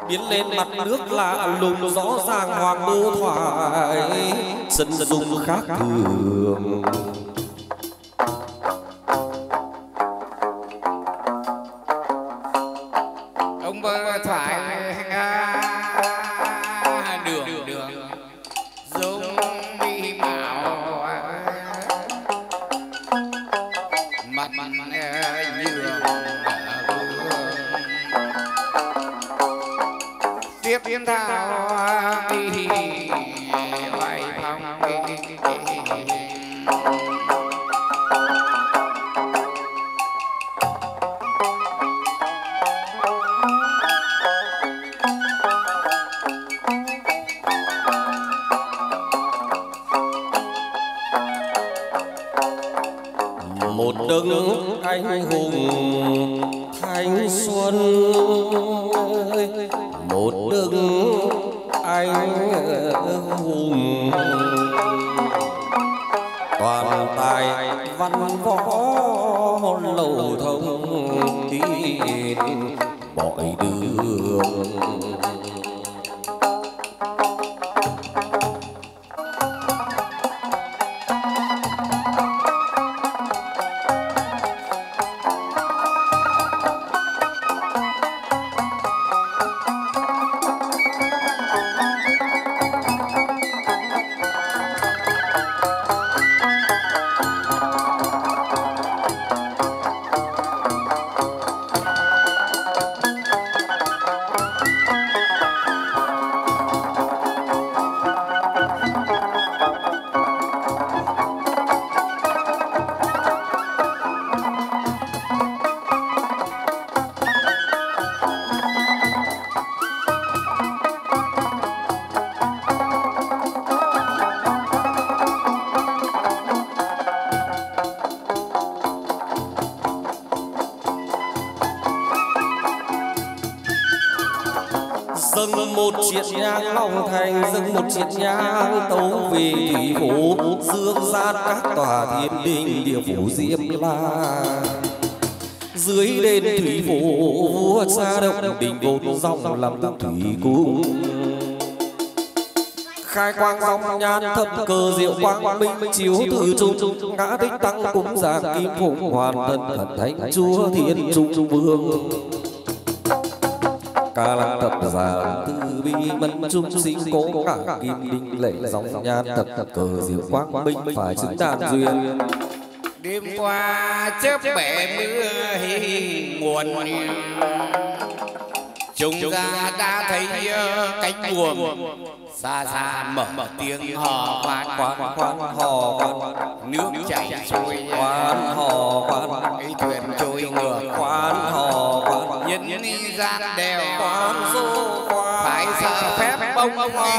biến lên mặt nước lạ lùng rõ ràng hoàng đô thoại dân dung khác thường. Ông thoại đường đường dung mỹ mạo mặt nhường tiếp thao đi hoài phong một đấng anh hùng thanh xuân, một đấng anh hùng toàn tài văn võ lầu thông tin mọi đường. Dâng một chiếc nhang long thành, dâng một chiếc nhang tấu về thủy phủ, dương gian các tòa thiên đình địa phủ Diêm La. Dưới đền thủy phủ vua cha động đình vốn dòng làm tượng thủy cung, khai quang dòng nhan thập cờ diệu quang minh chiếu từ trung, ngã tích tăng cúng giảng kim phụng hoàn thân thần thánh chúa thiên trung vương. Ca lăng thập giảng từ bi mân trung sinh cố cả kim đinh lệ dòng nhan thập cờ diệu quang minh phải chứng đàn duyên. Đêm qua chớp bể mưa nguồn, chúng ta đã thấy cánh buồm xa xa mở tiếng hò khoan hò nước chảy xuôi khoan hò cái thuyền trôi ngược khoan hò nhân gian đèo khoan du phải sợ phép bông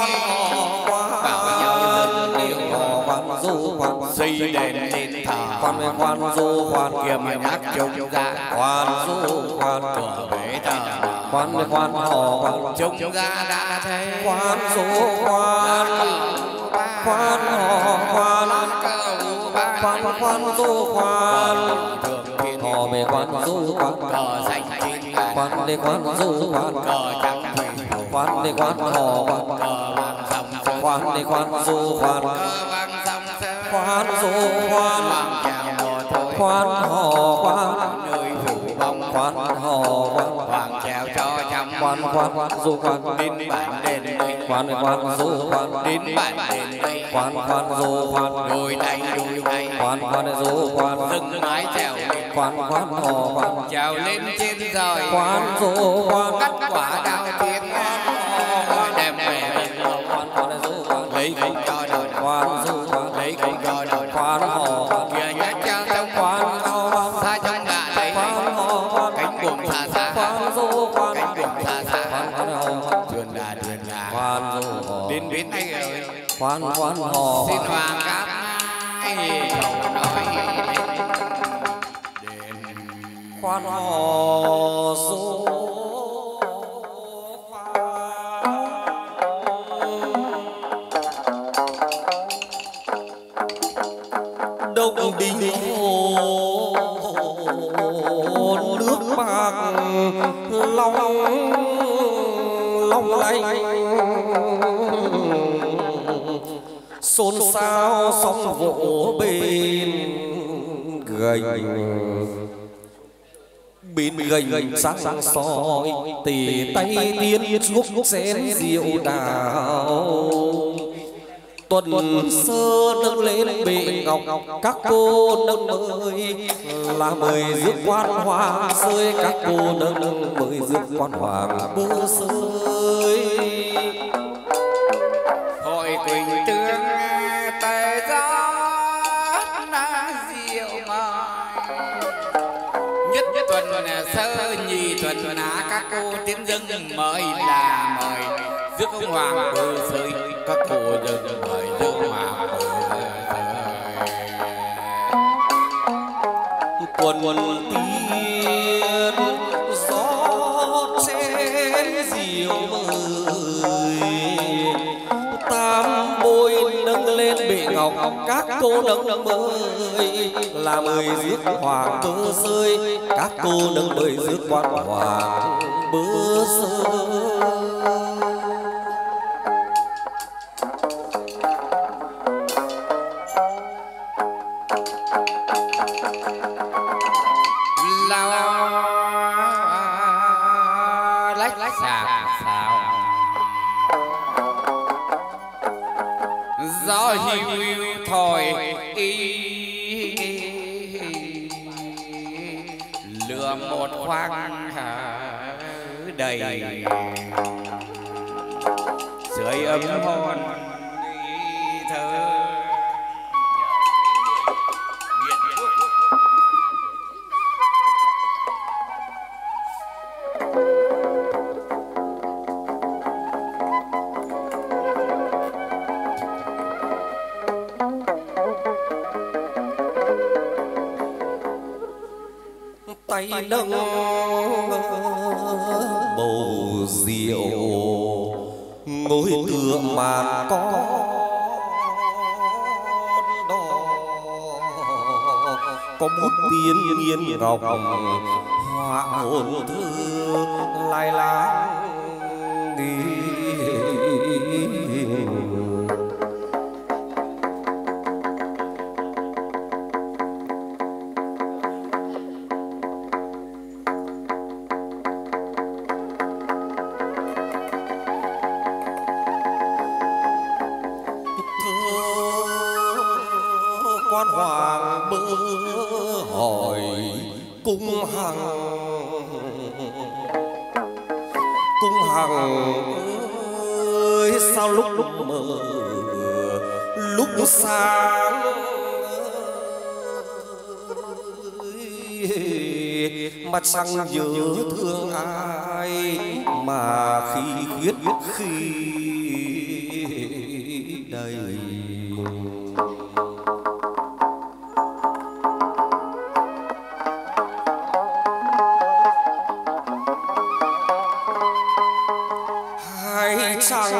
bảo nhau dân yêu khoan du xây đền đền thờ khoan du kia mà nhắc chúng ta khoan du cửa bể thờ khoan hò chúng ta đã thấy khoan du khoan hò khoan du khoan hò về khoan du cờ xanh chín khoan để khoan du cờ trắng thủy khoan để khoan hò cờ vàng sông khoan để khoan du khoan cờ vàng sông khoan du khoan chào mùa thôi khoan hò khoan nơi phủ bông khoan hò hoàng chào cho trăm khoan du khoan đến bản đền đây khoan du khoan đến bản đền đây khoan du khoan đôi tay khoan du khoan dừng mái chèo lên khoan hò chèo lên trên trời khoan du khoan cắt quả đào thiên đem về du khoan lấy không cho đời khoan du khoan lấy không cho đời khoan hò kia nhát cho trong khoan hò xa trong gạ đây khoan hò cánh buồm xa xa khoan du khoan cánh buồm xa xa khoan hò thuyền là khoan du hò đến bến đây rồi khoan hò xin hoàng cát ai cầu nói khoan hò du đông đình hồ nước bạc long long lanh xôn xao sóng vỗ bên gành sáng soi tỉ tay tiên chuốc chén rượu đào. Tuần sơ nâng lên bệ ngọc các cô nâng mời là mời rước quan hoàng rơi, các cô nâng mời rước quan hoàng bơ sơi. Hội quỳnh tương tay gió rượu mời nhất tuần sơ nhì tuần các cô tiến dâng mời là mời rước ông hoàng bơ sơi, các cô dâng mời rước hoàng bơ sơi. Quần tiên gió chén rượu mời tam bôi nâng lên bệ ngọc các cô nâng mời là mời rước hoàng bơ sơi, các cô nâng mời rước quan hoàng bơ sơi. Lách xào xào gió hiu thổi lửa một khoang đầy sưởi ấm hôn thơ. Tay nâng bầu rượu ngồi tựa màn con đỏ, có bút tiên nghiên ngọc họa hồn thơ lai láng đi. Quan hoàng bơ hỏi cung hằng ơi sao lúc mờ lúc sáng mà chẳng nhớ thương ai mà khi khuyết khi đây. Chẳng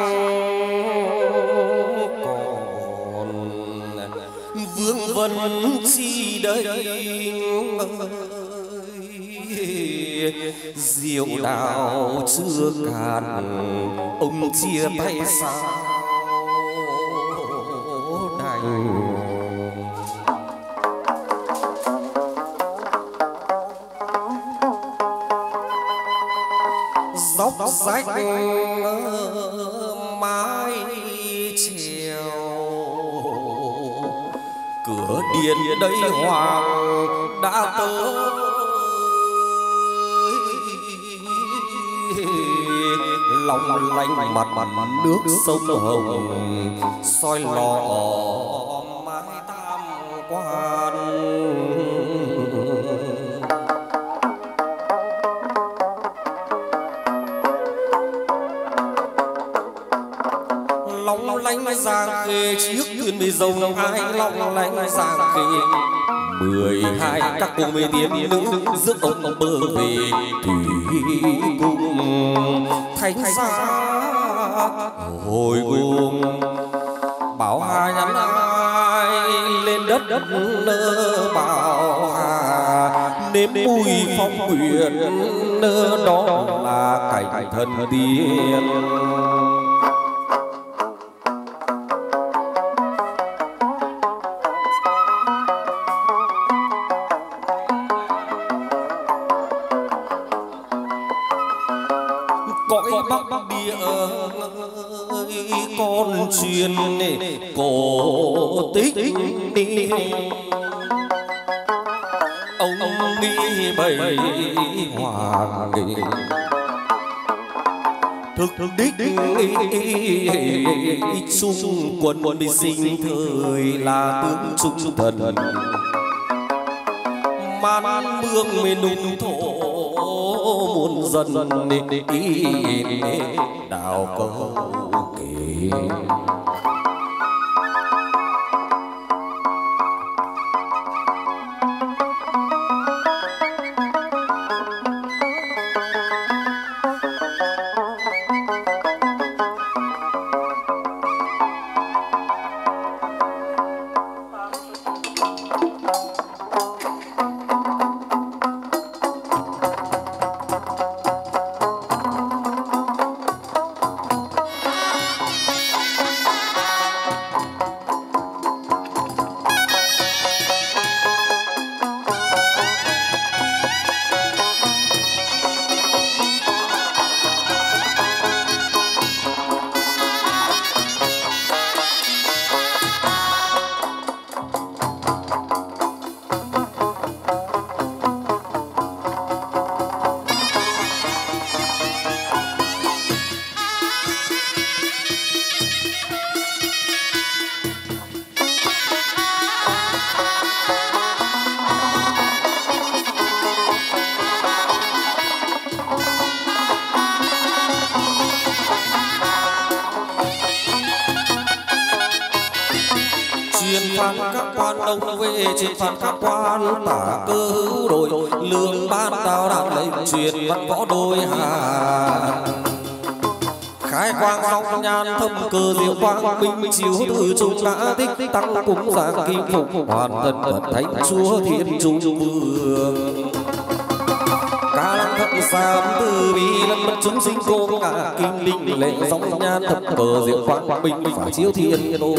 còn vương vấn chi đây rượu đào chưa cạn ông chia tay sao đành. Dốc rách mái trèo cửa điện đây hoàng đã tới lòng lanh mặt nước sông hồng soi lò mái tam quan. Long lanh giang khê chiếc thuyền mây rồng ai long lanh giang khê 12 các cô mê tiên nữ rước ông bơ về thủy cung thánh giá hồi cung bảo hà nhắn ai lên đất nơ bảo hà nếm mùi phong quyển đó là cảnh thần tiên. Cõi Bắc Địa ơi con truyền cổ tích đi, ông đi bày hoàng thực đích xung quân bị sinh thời là tướng trung thần man mương miền nung thổ muôn dân đào câu kể. Trên phạt các quan tả cứu đội lương ban đào đạo lệnh truyền văn võ đôi hàng khai quang song nhan thâm cơ diệu quang minh chiếu từ trung đã tích tăng cúng giảng kim phục hoàn thân bậc thánh chúa thiên trung vương ca lăng thất sam từ bi lâm mất chúng sinh cô ngã kim linh lệ song nhan thâm cơ diệu quang minh phải chiếu thiên đô.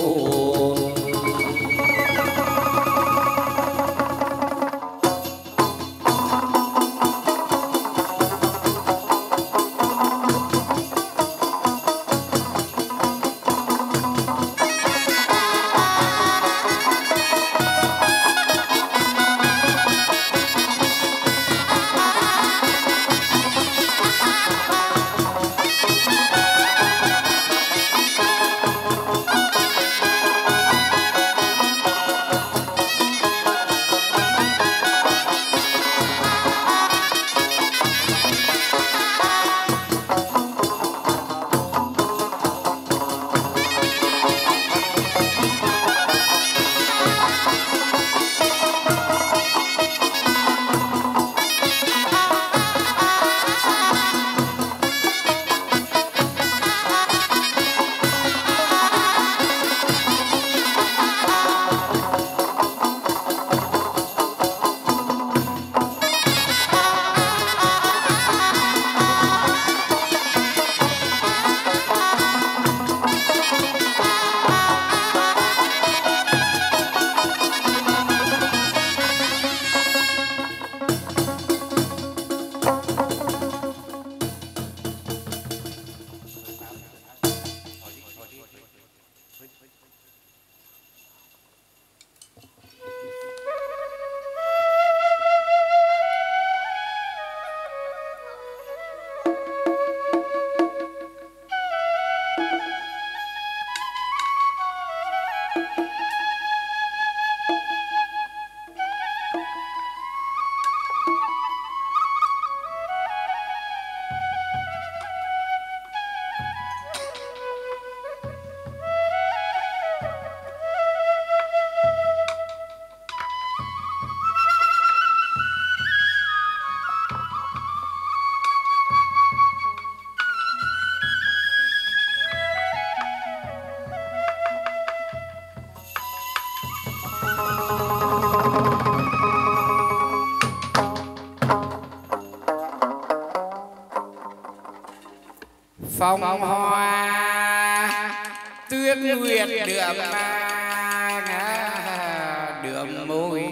phong hoa tuyết nguyệt đượm đượm môi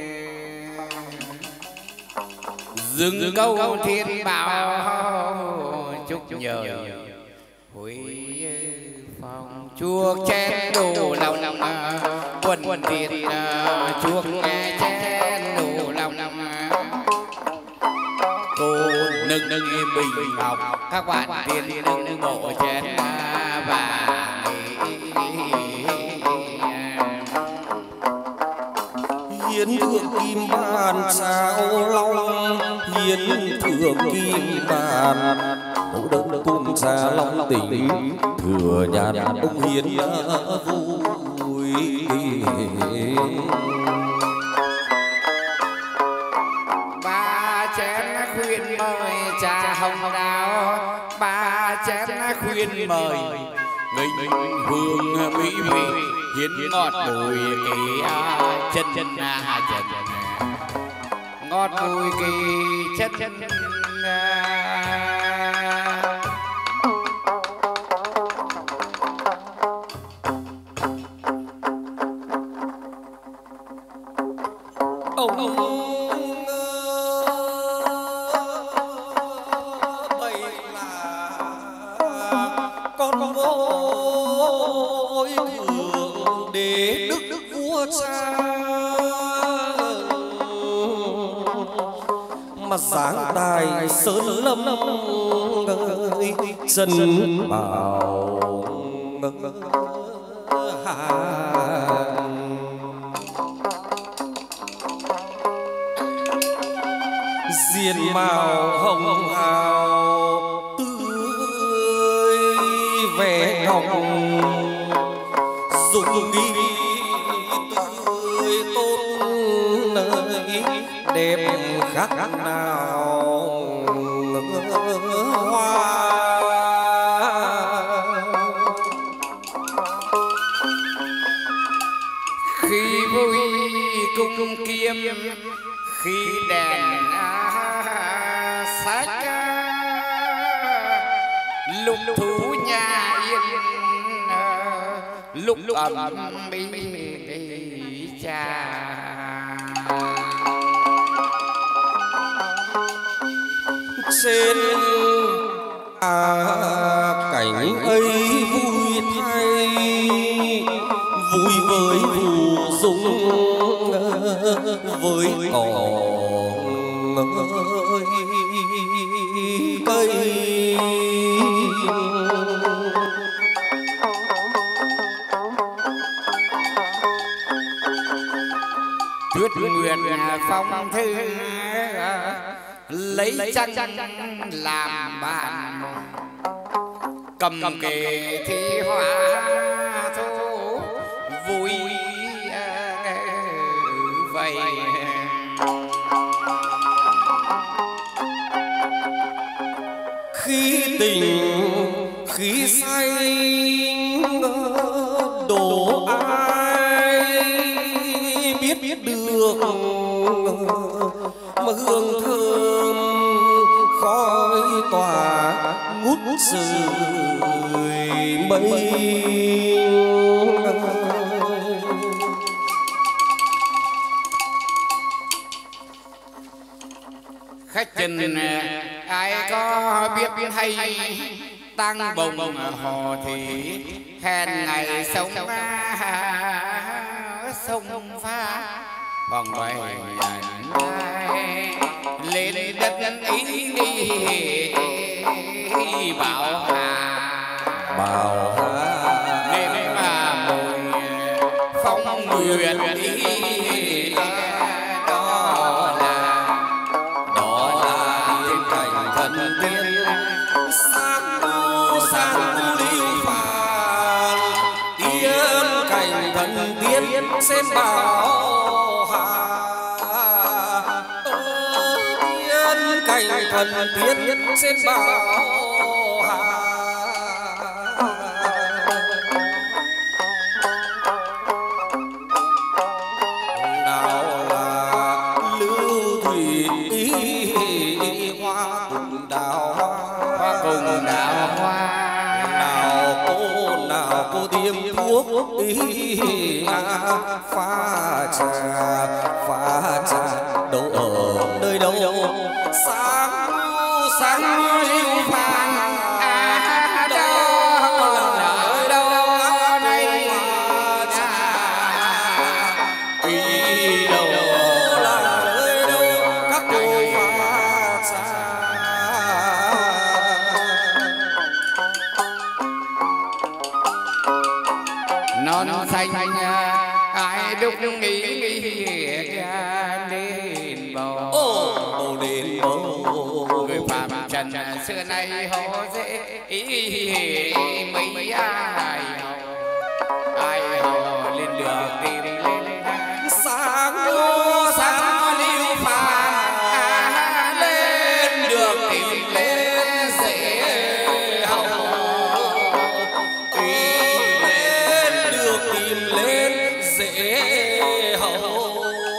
dừng câu thiên bảo chúc nhờ hối phong chuộc chén đồ lòng quần tiền chuộc nghe chén đồ lòng cô nâng bình ngọc các bạn tiền nâng bộ chén và hiến thượng kim bàn sao long hiến thượng kim bàn mẫu đơn cung trà long tỉnh thừa nhàn ông hiến vui ba chén khuyên mời trà hồng đào ba chén khuyên mời nghinh hương mỹ vị hiến ngọt bùi kỳ chân chân ngọt bùi kỳ chân chân sáng tài sơn lâm ơi chân bảo diên màu hồng hào tươi vẻ ngọc dùng đi tươi tốt nơi đẹp khác nào hoa khi vui cung kiếm khi đèn sách lục thú nhà yên lúc ẩm bí cha trên cảnh ấy vui thay vui với phù dung với cỏ cây tuyết nguyệt phong thư lấy chăn làm bạn cầm kề thi hoa thu vui vậy khi tình khi say đổ ai biết được mà hương thơm khói tỏa ngút sưởi mây khách trần ai có biết hay tăng bồng hò thì hẹn ngày sống sông pha vòng quay lên đất ý đi bảo hà nên mà mùi phong nguyệt ý đó là thiên cảnh thần tiên sang lưu phàn tiên cảnh thần tiên xem bảo hà tiên cảnh thần tiên xem bảo hà nào là lưu thủy hoa cùng đào hoa cô tiêm thuốc pha trà đâu ở nơi đâu sáng lưu vàng non xanh ai đúc nghĩ lên bầu người phạm trần xưa nay họ dễ mấy ai họ lên đường tìm lên sáng lưu vàng lên đường tìm lên dễ hậu lên dễ hậu.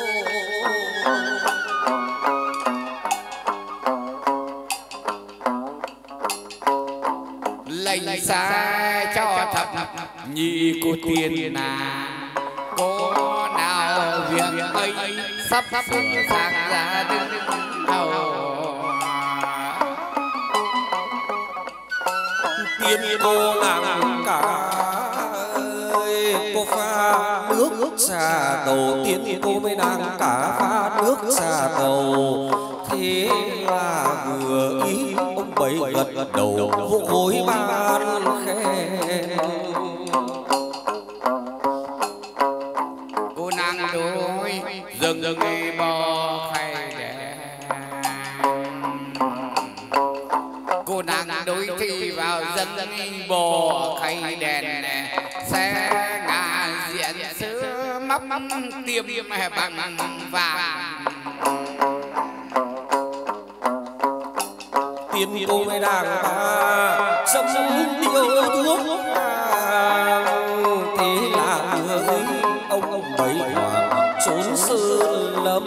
Lệnh xa cho thập nhị cô tiên cô nào việc ấy sắp sửa sang ra đứng hầu tiên cô nàng cả cô pha nước trà đầu tiên cô mới đang cả pha nước trà đầu thế là vừa ý ông bảy gật đầu vỗ gối ban khen cô nàng đôi dừng bò khay đèn cô nàng đôi thì vào dân bò khay đèn xe ngà diện sữa móc tiêm bằng vàng tiên cô mới đang chấm điêu thuốc thế là người ông bảy hoàng trốn sơn lâm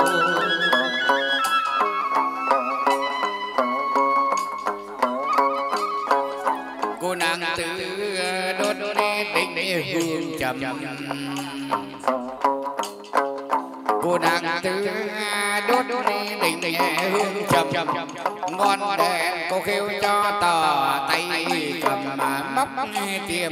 cô nàng tử đốt định hương trầm cô nàng tử đốt định hương trầm ngon đèn cô kêu cho tỏ tay cầm móc tiêm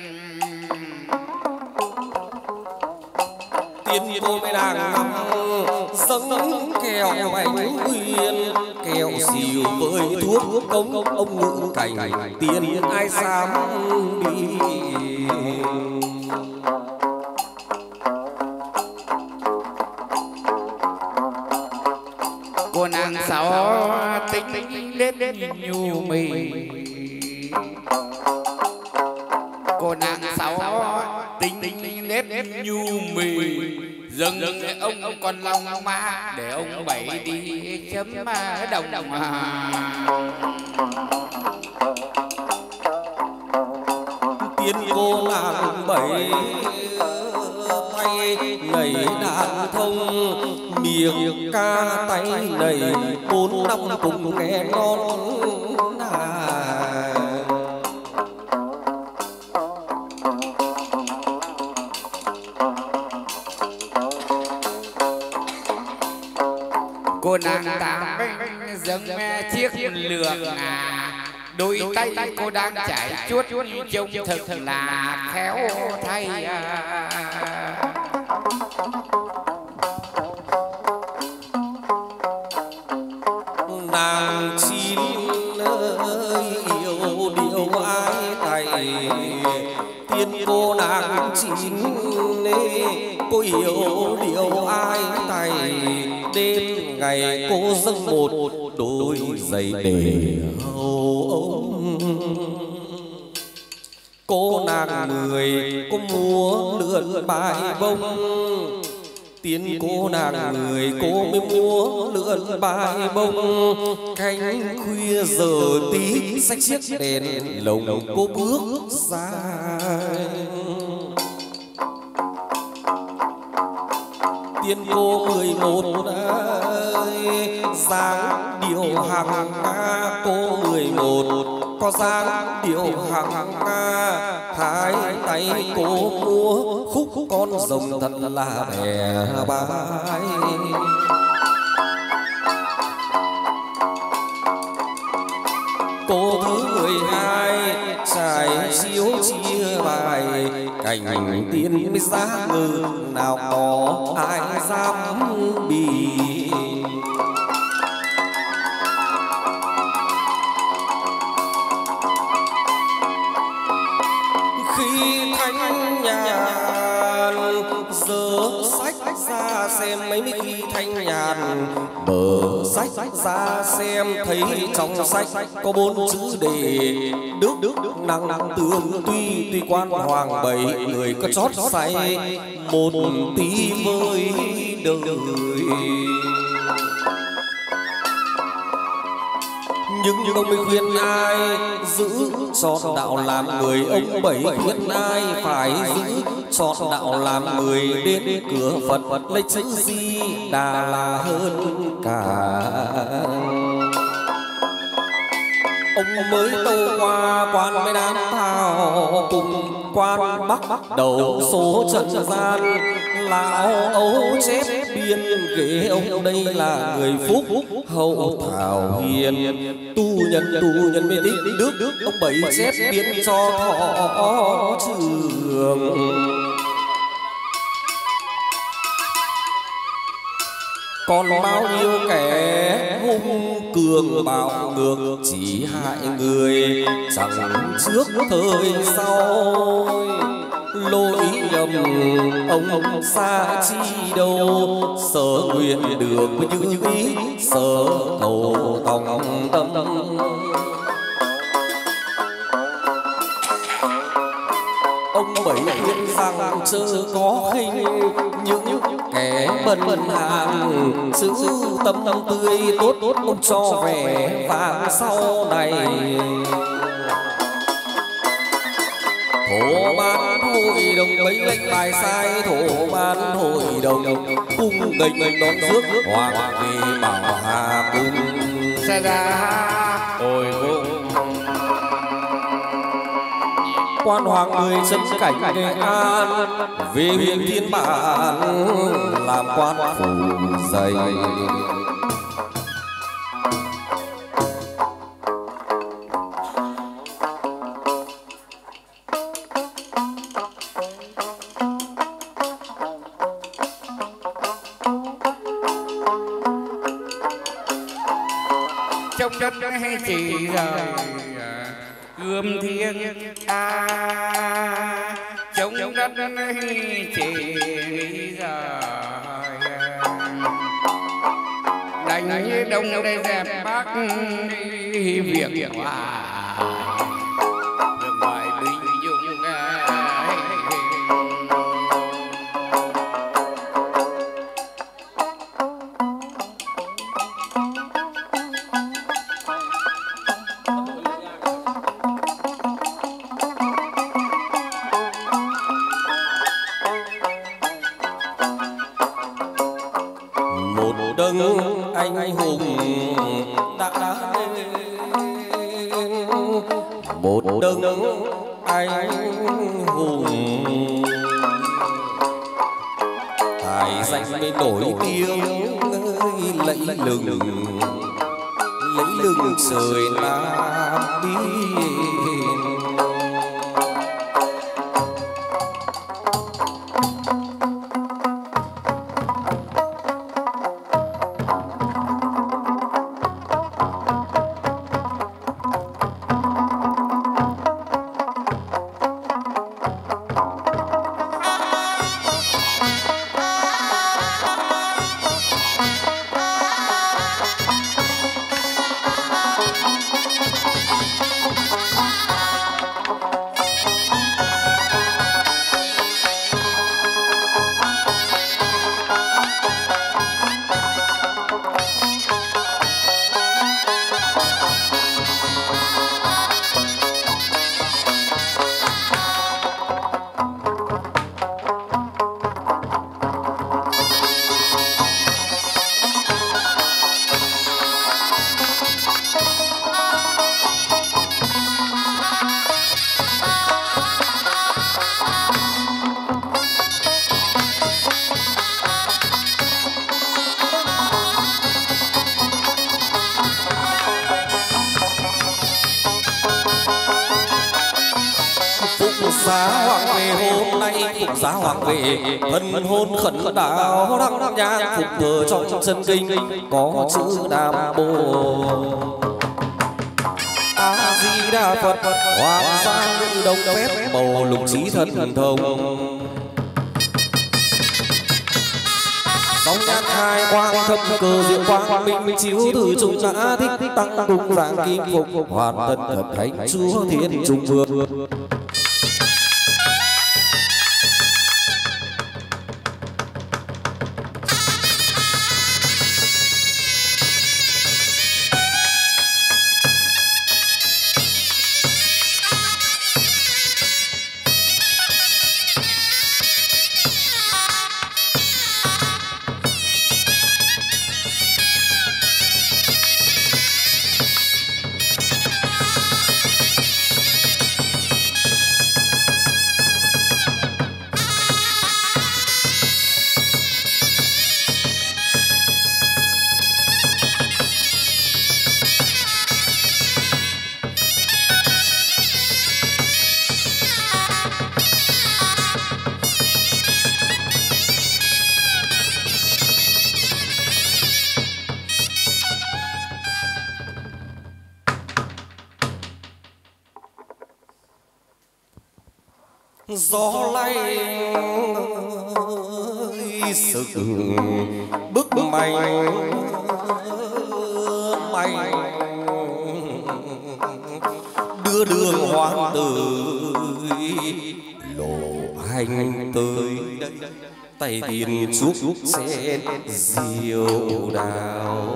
tiên cô mới đang nằm dâng kẹo bánh nguyên kẹo xìu với thuốc công ông ngự cảnh tiên ai dám đi cô nàng sáu tính lên nhu mì cô nàng sáu tính lên nhu mì dâng ông còn lòng ma để ông bảy đi chấm đồng tiên cô nàng bảy tay nảy đàn thông miệng ca tay nảy 4 năm cùng nghe non cô nàng tám dâng chiếc lược đôi tay cô đang chảy chuốt trông thật là khéo thay nàng chín ơi yêu điều ai tay tiên cô nàng chín cô yêu điều ai tay đêm ngày cô dâng một đôi giày để hầu ông cô nàng 10 cô múa lượn bài bông tiên cô nàng 10 cô mới múa lượn bài bông cánh khuya giờ tí xách chiếc đèn lồng cô bước ra tiên cô 11 ơi dáng điệu hàng ca cô 11 có dáng điệu hằng nga, hai tay cô múa khúc con rồng thật là bè bái. Cô thứ 12 trải chiếu chia bài, cảnh tiên mới giá ngự nào có ai dám bì. Khi thanh nhàn dở sách ra xem, mấy khi thanh nhàn mở sách ra xem, thấy trong sách có 4 chữ đề đức năng tương, tuy quan hoàng 7 người có chót say một tí với đời. Nhưng ông mới khuyên ai giữ trọn đạo làm người, ông Bảy khuyên ai phải giữ trọn đạo làm người, đến cửa Phật lấy chữ Di Đà là hơn cả. Ông mới tâu qua quan mới đám thao, cùng quan bắt đầu số trần gian. Lão ấu chép biên ghế ông đây là người phúc hậu thảo hiền, tu nhân mê tích đức. Ông Bảy chép biên cho thọ trường. Còn bao nhiêu kẻ hung cường bạo ngược, chỉ hại người chẳng trước thời sau. Lỗi nhầm ông xa chi đâu, sở nguyện được như ý, sở cầu tòng tâm. Ông Bảy khuyên rằng chớ có khinh những kẻ bần hàn, giữ tâm tươi tốt ông cho vẻ vàng sau này. Thổ ban hội đồng mấy lệnh bài sai, thổ ban hội đồng cung nghênh đón rước hoàng về bảo hà cung. Xa ra hồi cung quan hoàng người chân cảnh Nghệ An, về huyện Thiên Bản làm quan phủ dày. trong đất hay chỉ rồi gươm thiên trong đất chỉ rồi đánh như đông đây dẹp bắc đi việc hòa được ngoài bình dung. Anh hùng đã lên một đấng anh hùng, tài danh mới nổi tiếng lẫy lừng trời Nam Biên. giá hoàng về hôm nay phục giá hoàng về thân hôn khẩn đạo đắc nhang phục thờ trong chân kinh có chữ Nam Mô A Di Đà Phật. Hoàng sa ngự đông phép màu lục trí thần thông sóng nhát hai quang thâm cơ diệu quang minh chiếu từ trung đã thích tăng cung giảng kim phục hoàn tân thập thánh chúa thiên trung vương. Gió lay sực bức mày đưa đường hoàng tử lộ hành tới tay tiền trúc sen diệu đào.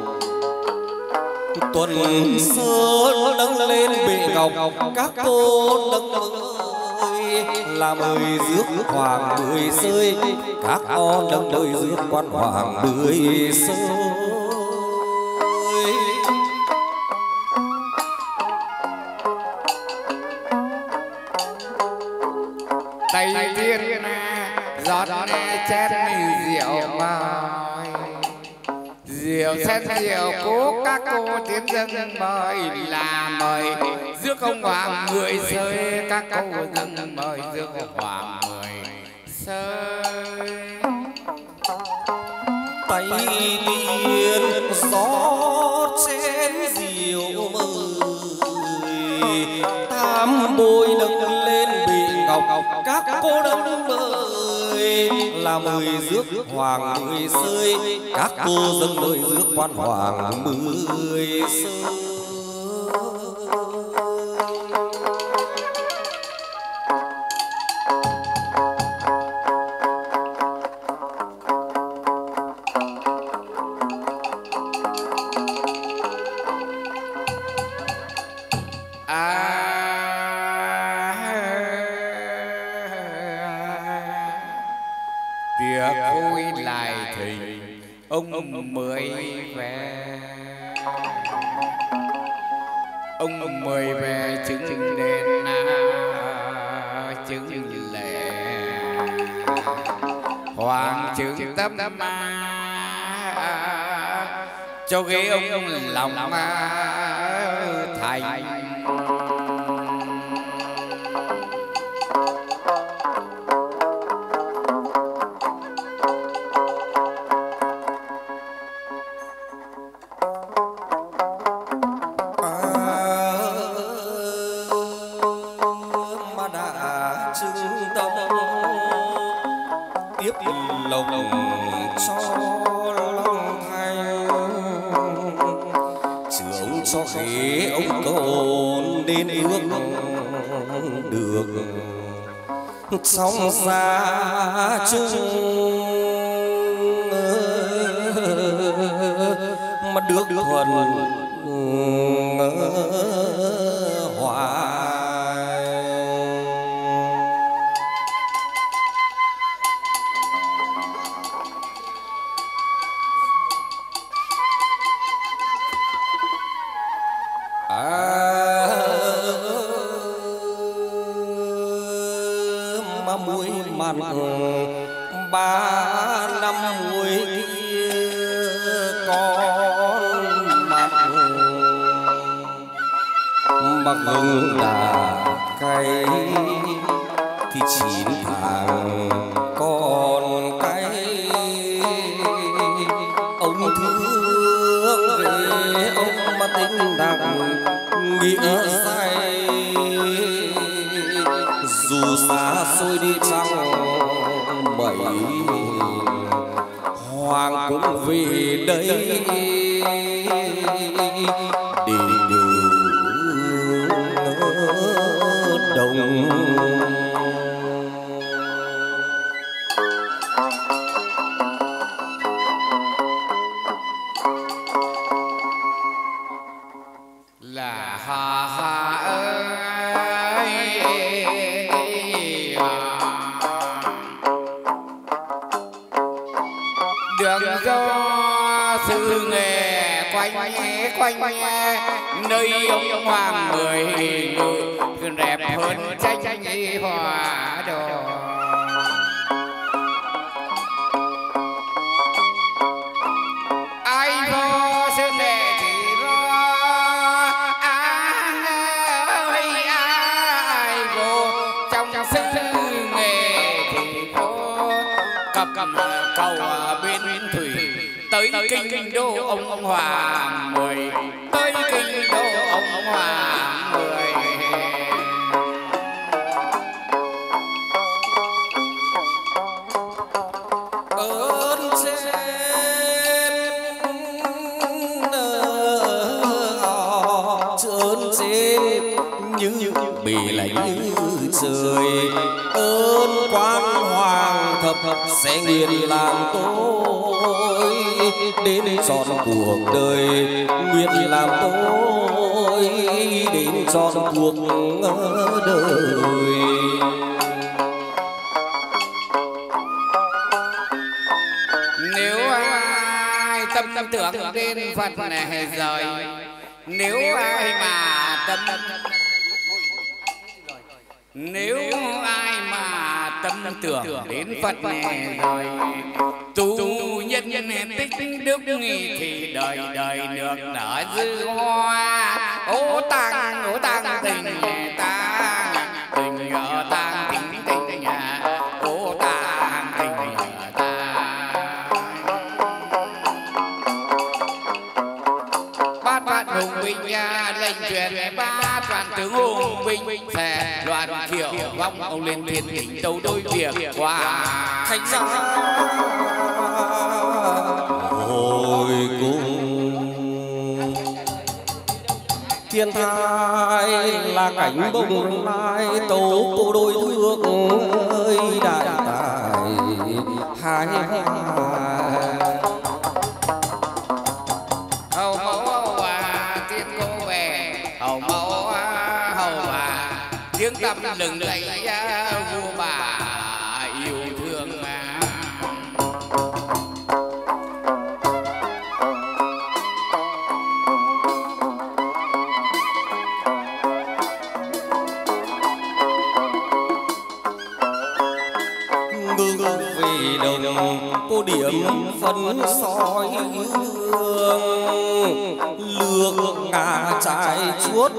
Tuần sơn nâng lên bệ ngọc các cô nâng là mời rước hoàng bưởi rơi các con nâng đời rước quan hoàng bưởi rơi. tay tiên giọt chén rượu mời rượu chén rượu cố các cô tiến dân mời là mời rước ông hoàng mười rơi các cô dân mời rước hoàng mười rơi. Tay tiên gió chén rượu mời tam bôi nâng lên bị ngọc các cô nâng mời là mời rước hoàng mười rơi các cô dâng mời rước quan hoàng mười rơi. Ông mười về ông mười về chứng đền chứng lệ hoàng chứng tâm cho ghế ông lòng thành. Cho khế ông cồn đến ước được sóng xa chung mà được thuần hòa. Mà muối mặn 3 năm muối con mặn mà gừng đã cay thì 9 tháng còn cay. Ông thương về ông mà tính đặng nghĩa say, dù xa xôi đi chăng mấy hoàng cũng về đây để đường đồng. Là ha ha ơi, đường do sư nghề quanh nơi ông hoàng người ngự đẹp hơn tranh hòa đồ. Ai vô sư nghề thì vô, ai vô trong sư nghề thì vô. Cặp cầu bên thủy tới kinh đô ông hoàng mười, tới kinh đô ông hoàng mười. Ơn trên ơn trên như bì là như trời. Ơn quan hoàng thập sẽ nghiền làm tôi đến trọn cuộc đời, nguyện làm tôi đến trọn cuộc đời. Nếu ai tâm tưởng đến Phật này rồi, nếu ai mà tâm tưởng đến Phật này rồi, tu nhân tích đức thì đời đời được nở dư hoa. Ô tang tình ta, tình ở tang tình nhà, ô tang tình ở ta. Bát vạn hùng binh lệnh truyền, bát vạn tướng hùng binh thề loạn kiểu vong. Ông lên thiên đỉnh tấu đôi việc qua thành ra hồi cùng thiên thai là cảnh bông lai tấu cô đôi thương ơi đại tài hai hầu mẫu tiên cô về hầu mẫu hầu bà tiếng tâm lừng lẫy vua bà yêu thương. về đồng cô điểm phân soi hương lược ngà trái chuốt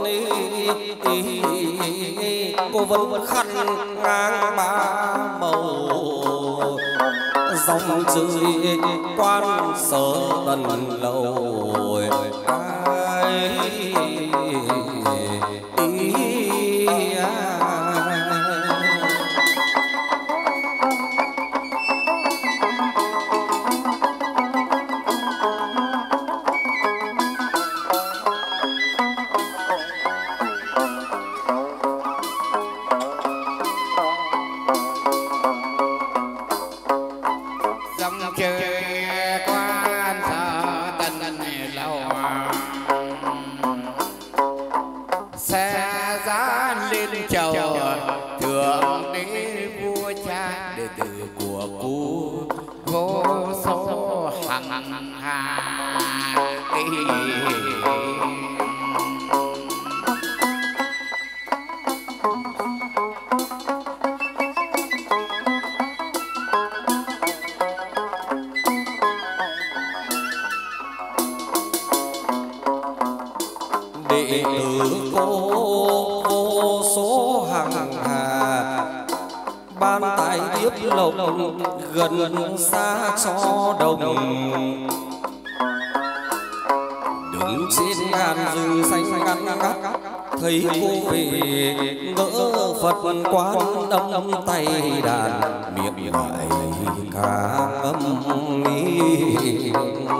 cô vẫn khăn ngang ba màu dòng chơi quan sở tần lầu ai đệ tử cô vô số hàng hà ban tài tiếp lộc gần xa cho đồng. Đứng trên ngàn rừng xanh ngăn ngắt thấy cô về ngỡ Phật quán âm tay đàn miệng lại ca âm ý.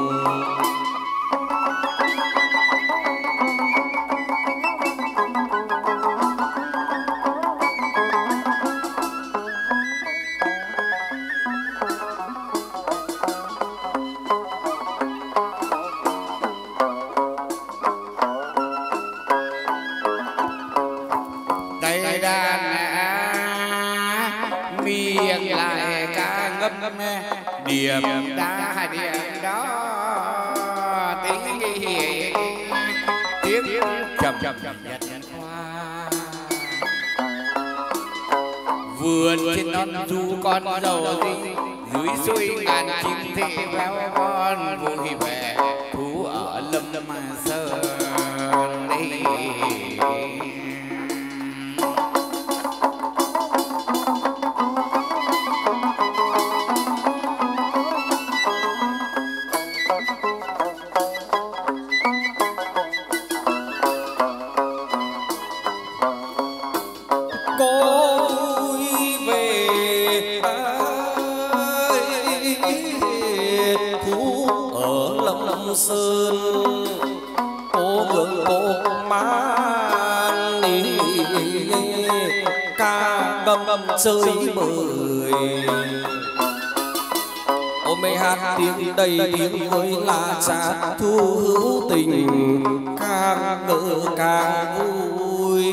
Điểm đá điểm đó tiếng trầm nhật hoa vườn trên non du con dầu đi dưới suối ngàn chim thị véo von vui vẻ thú ở lâm sơn đi. Sơn cô mượn cô man đi ca cầm chơi bời ôm mê hát tiếng đầy tiếng hơi là cha thu hữu tình càng ngỡ càng vui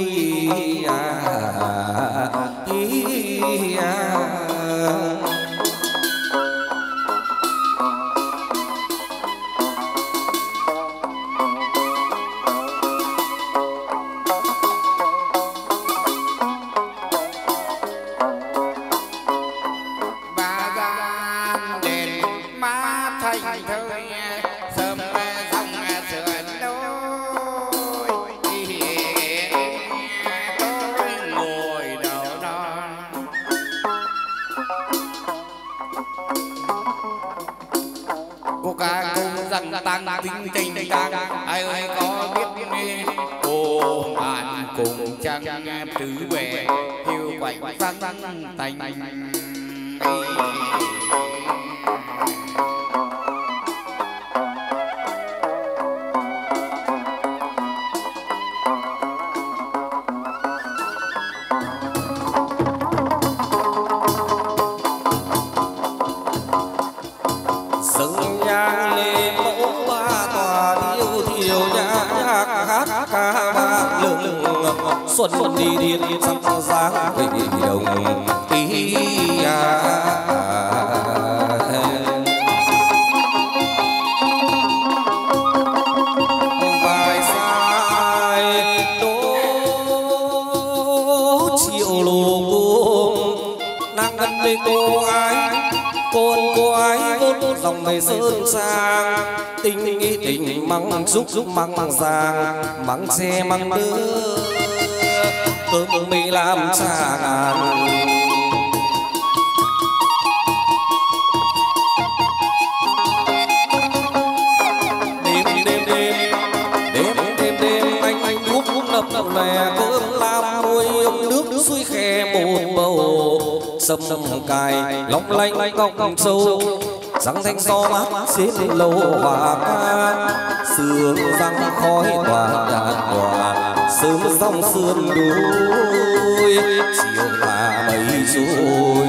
tăng tình tăng ai ơi có biết nghe cô bạn cùng trăng tứ bè hiu quạnh vang tành xuân đi điên sắc dáng về đồng ý vài sai đố chiều lù cung nàng gần bên cô ái vốn dòng ngày sơn sang tình ý tình măng giúp măng giang măng xe măng đưa cơm mì làm cha ngàn đêm anh hút nập lè cơm làm môi ông nước suối khe một bầu sâm cài long lanh cong sâu răng thanh gió mát xếp lầu hòa ca sương răng khói tỏa nhạt tỏa sớm dòng sương đuôi chiều là mây rồi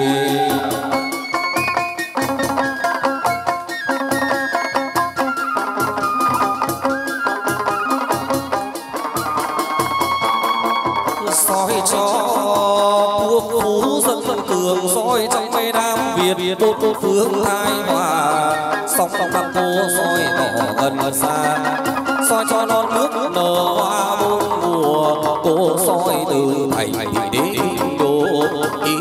soi cho quốc phú dân cường soi trong mây đam Việt tốt phương thái hòa song bằng cô soi tỏ gần xa soi cho non nước nở hoa bốn mùa cô soi từ thành đến đô ý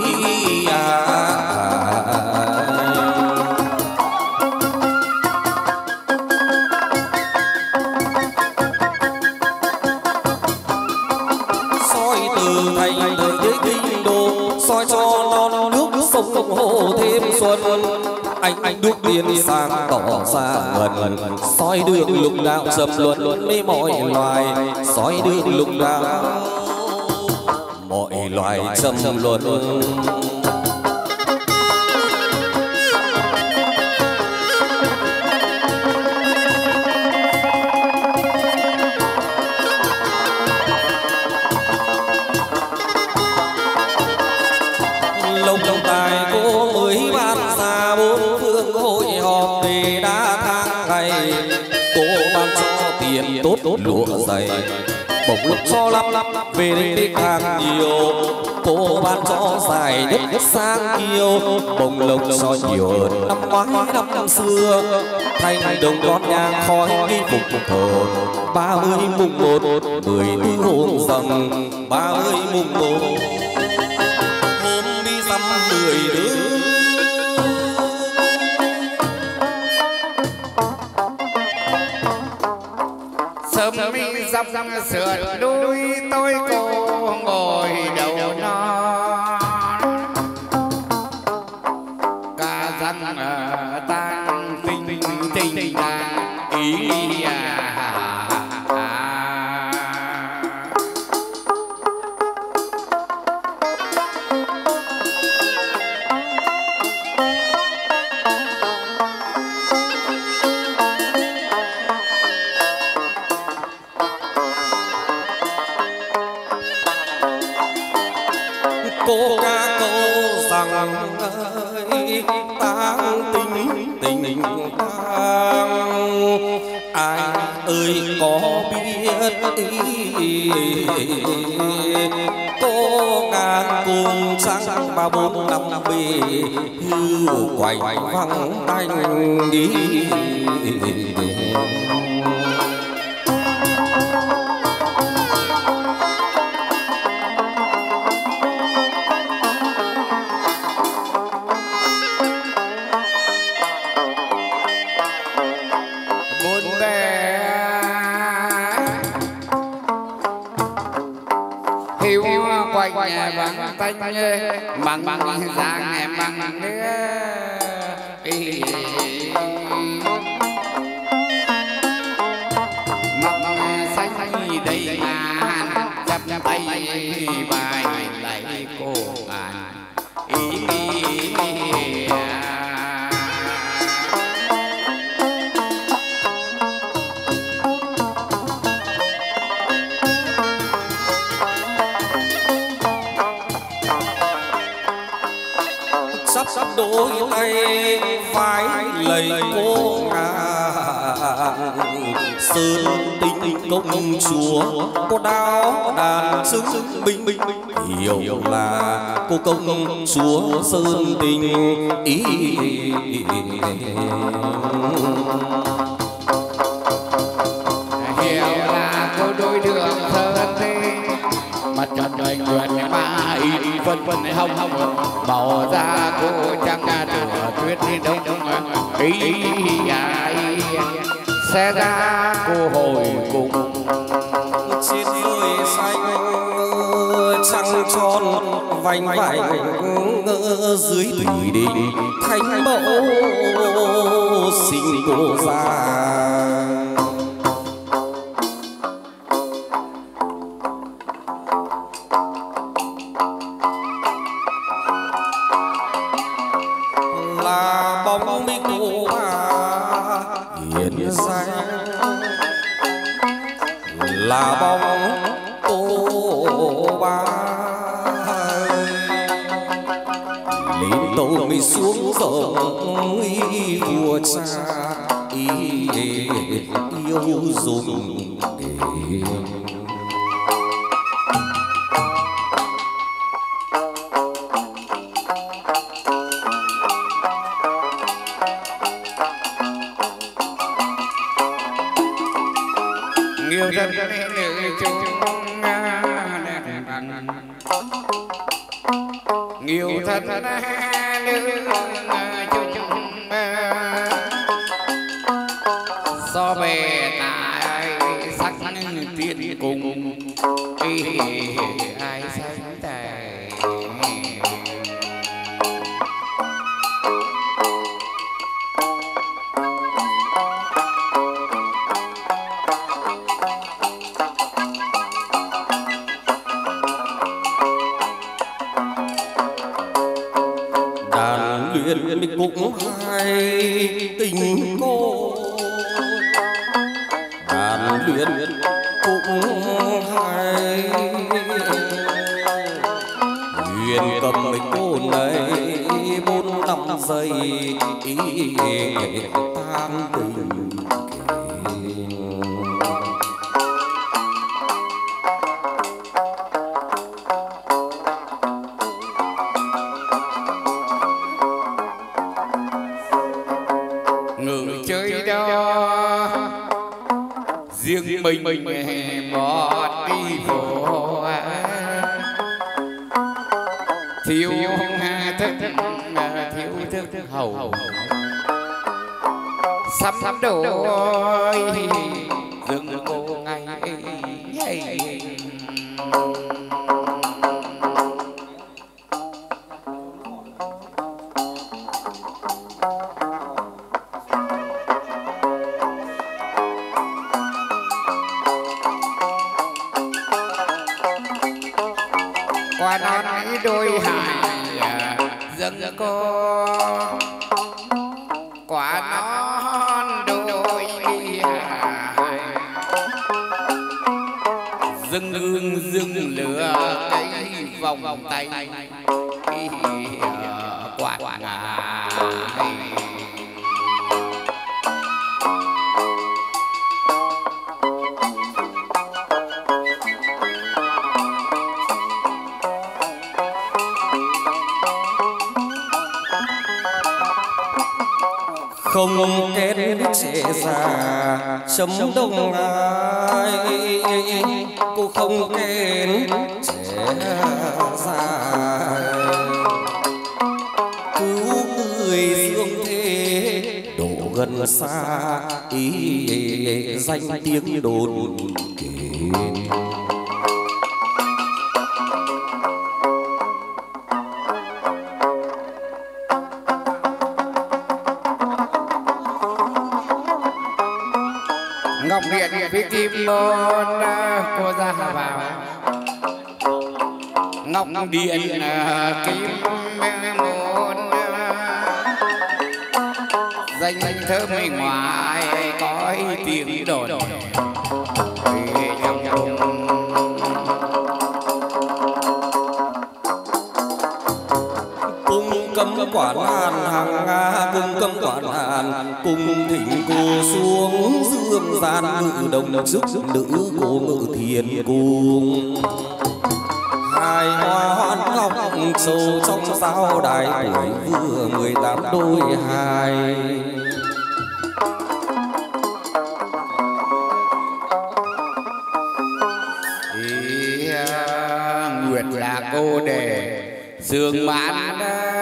thành thời thế kinh đô, soi cho non nước sông hồ thêm xuân. Anh đuốc tiên sang tỏ ra ngần, soi đường lục đạo dập luận mê mọi loài, soi đường lục đạo mọi loài trầm luận. Lộc tài cô mới ban ra bốn phương hội họp để đa tháng ngày, cô ban cho tiền tốt lụa dày, bổng lộc cho lắm về đây càng nhiều. Cô ban cho dài đất sang yêu, bổng lộc cho nhiều hơn năm ngoái năm xưa. Thanh đồng đón nhang khói nghi phục thờ, 30 mùng 1 14 hôm rằm, 30 mùng 1 hôm đi dăm 10 đứa. Sớm đi dăm sườn núi tôi cô ngồi đầu non, ca răng tan tình tình ý cô ca câu rằng ơi tang tình tình tang, ai ơi có biết cô ca cùng trăng 34 năm về hưu quạnh vắng tanh đi. quanh vắng tanh măng giang em măng nữa măng xanh đầy ngàn chắp tay bài lại cô ngàn sắp đôi tay phái lầy cô ngàn, sơn tinh công chúa có đáo đàn xứng bình hiểu là cô công chúa sơn tinh ý. Hiểu là cô đôi đường sơn tinh, mặt trần đời nguyện ba phân hồng màu da cô trăng tựa tuyết đông ý ai xe ra cô hồi cùng trên đôi xanh trăng tròn vành vành dưới thủy đình thánh mẫu sinh cô ra. Là bóng mi cô hiền danh, là bóng cô ba lên tàu mi xuống rồng vua cha yêu dùng để yêu dân nữ chung yêu thân nữ chung so về tại sắc tiên cùng ai xanh luyện cũng hay tình cô, đàn luyện cũng hay huyền cầm mấy cô này 4-5 giây tan tình. Người chơi đó riêng mình bỏ đi phố, thiếu thức hầu sắm đôi dừng cô ngày qua non đôi hài dâng cô, quả non đôi hài dâng hương dâng lửa cây vòng tay quạt ngài. Không kết trẻ già chấm đông ai, cô không kết trẻ già cứu người dương thế đổ gần xa danh tiếng đồn kể. Ngọc Điện với kim môn cô ra vào, Ngọc Điện kim môn danh thơ mình ngoài có tiếng đồn Cung cấm quả lan hàng Nga, cung cấm quả lan cung thỉnh cô xuống dương gian ngự đồng sức nữ cô ngự thiền cung. Hai hoa hoan ngọc sâu trong sao đài tuổi vừa 18 đôi hài. Nguyệt là cô đề sương mãn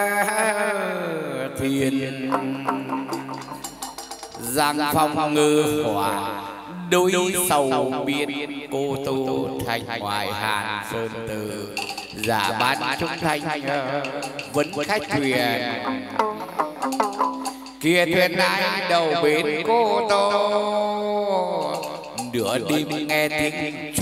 thiên, giang phong ngư hỏa đôi sầu biên, cô tu thành ngoài Hàn Sơn Từ giả bán trung thành vấn khách thuyền kia thuyền ai đầu bến cô tô, nửa đêm nghe tiếng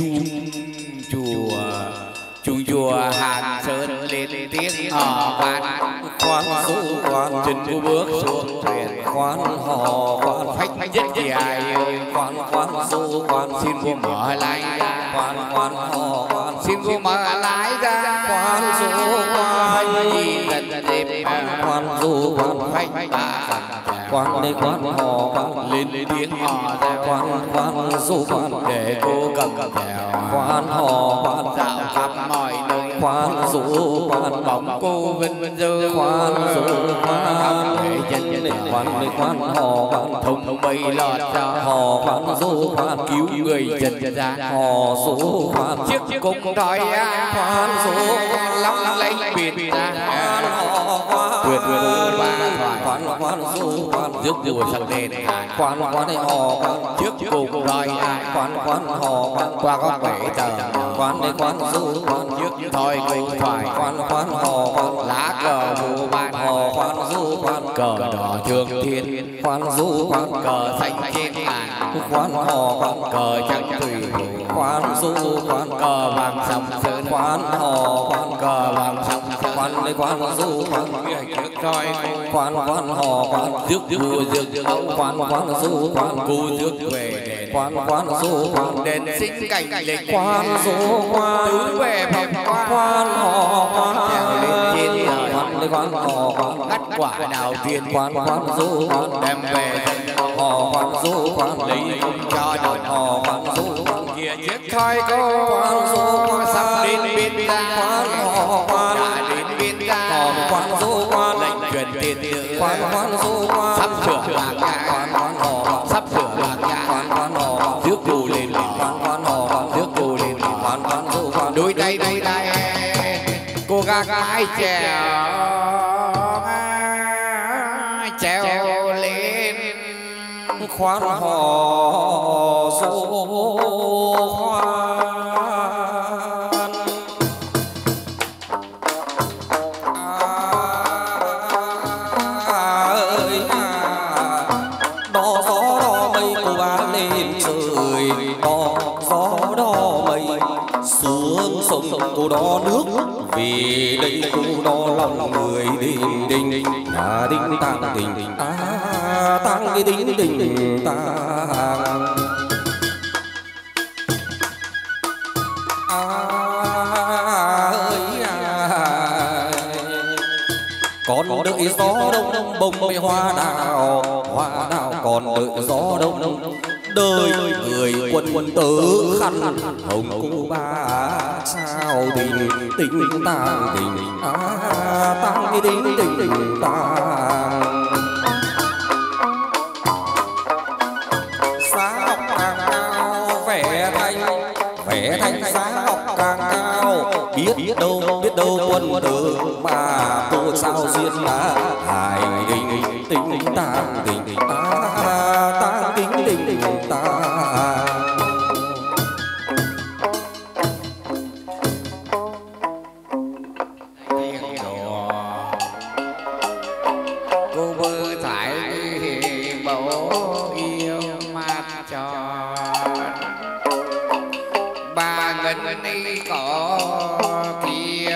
chuông chùa Hàn Sơn lên tiếng hò khoan số khoan chân cô bước xuống thuyền khoan hò khoan phách rất dài khoan số khoan xin cô mở lái ra khoan hò khoan xin cô mở lái ra khoan số khoan gì dần đêm khoan số khoan phách ba khoan đây khoan hò khoan lên tiếng hò ra khoan số khoan để cô cầm theo khoan hò khoan dạo khắp mọi nơi khoan số khoan bóng cô vinh dư khoan số khoan để chân khoan hò khoan thông bay lọt ra hò khoan số khoan cứu người chân ra hò số khoan chiếc cung đòi khoan số lóng lánh biệt ra khoan hò khoan tuyệt vời ba thoại khoan số khoan rước mùa sang đền khoan đây hò khoan chiếc cung đòi khoan hò khoan qua góc bể tờ khoan đây khoan số khoan chiếc thôi cung thoại khoan hò khoan lá cờ mùa ban hò khoan số khoan cờ đỏ thương thiên khoan số khoan cờ xanh trên màn khoan hò khoan cờ trắng tùy khoan số khoan cờ vàng sông sơn khoan hò khoan cờ vàng sông sơn quan quan du quan rồi quan quan hò quan rước vua rước ấu quan quan du quan cu rước về đền quan quan du quan đền sinh cảnh lịch quan du quan tứ về bậc quan hò quan trèo lên trên trời quan hò quan ngắt quả đào tiên quan quan du quan đem về hò quan du quan lấy không cho đời hò quan du quan kia chiếc thôi cô quan du quan sắp đến biên gia quan hò quan đã đến biên gia quan du quan lệnh truyền tiền nữ quan quan du quan sắp sửa bạc nhà quan hò sắp sửa bạc nhà quan hò rước cô lên quan hò rước cô lên quan du quan đôi tay cô gái mái trèo lên khoan hò du khoan ơi đo gió đo mây cô bá lên trời đo gió đo mây xuống sông cô đo nước vì đây cô đo lòng người đình đình à đinh tang đình à tang cái đinh đình tang còn đợi gió đông bông mây hoa đào còn đợi gió đông đời người quân tớ khăn hồng cô ba sao tình tình tang tình tang cái tình tình tang giá ngọc càng cao vẻ thanh giá ngọc càng cao biết đâu quân tử mà cô sao duyên là hài tình tình tang tình tang tình tình tang cô bơ thải bầu yêu mát tròn ba ngân ni có kia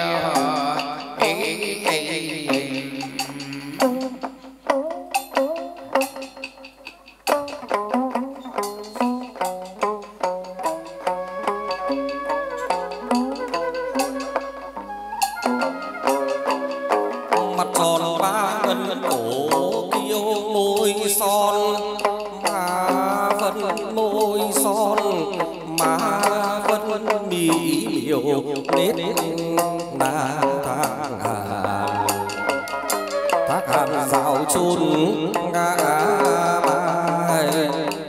mặt tròn ba ngân cổ kiêu môi son mà vẫn môi son mà vẫn mỹ miều nết nàng thác hàn dạo chôn ngã mai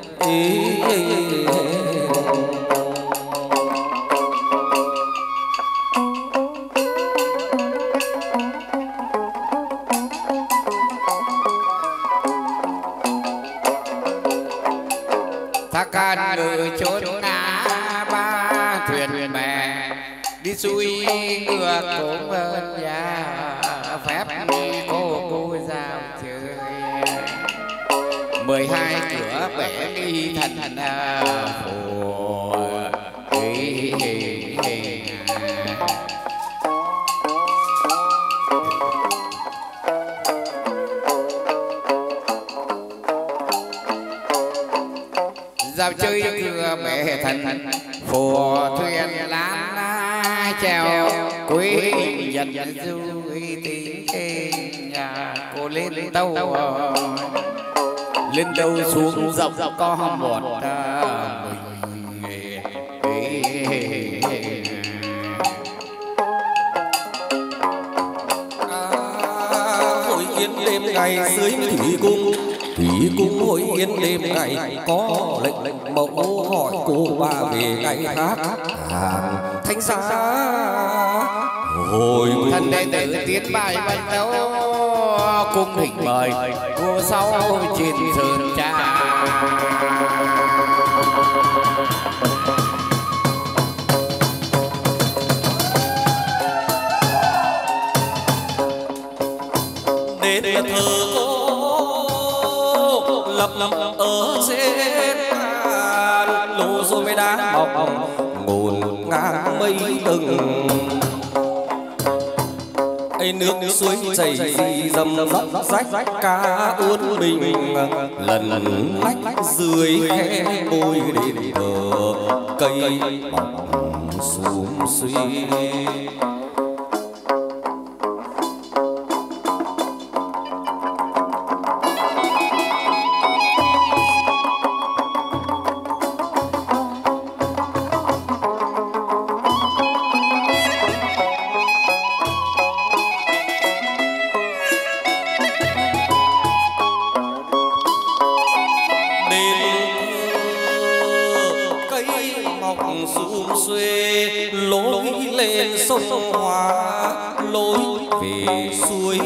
thác can ngự chốn ngã ba thuyền bè đi xuôi ngược cũng hơn nhà phép cô giao chơi 12 cửa bể đi thành phù giao chơi cửa bể thành phù thuyền láng treo quý dần vui tình nhà cô lên tàu xuống dọc có một hội yến đêm ngày dưới thủy cung hội yến đêm ngày có lệnh mẫu hỏi cô ba về ngày khác hàng thánh giá hồi thân đệ tử tiến bài bạch tấu cung thỉnh mời cô sau trên sơn trà đến thờ cô lập ở trên lô rồi mới đá mọc ngổn ngang mây từng cây nước suối chảy dì dầm dốc rách cá uốn bình lần lách dưới khe bôi đền thờ cây mọc xum xuê. Sông Hoa lối về suối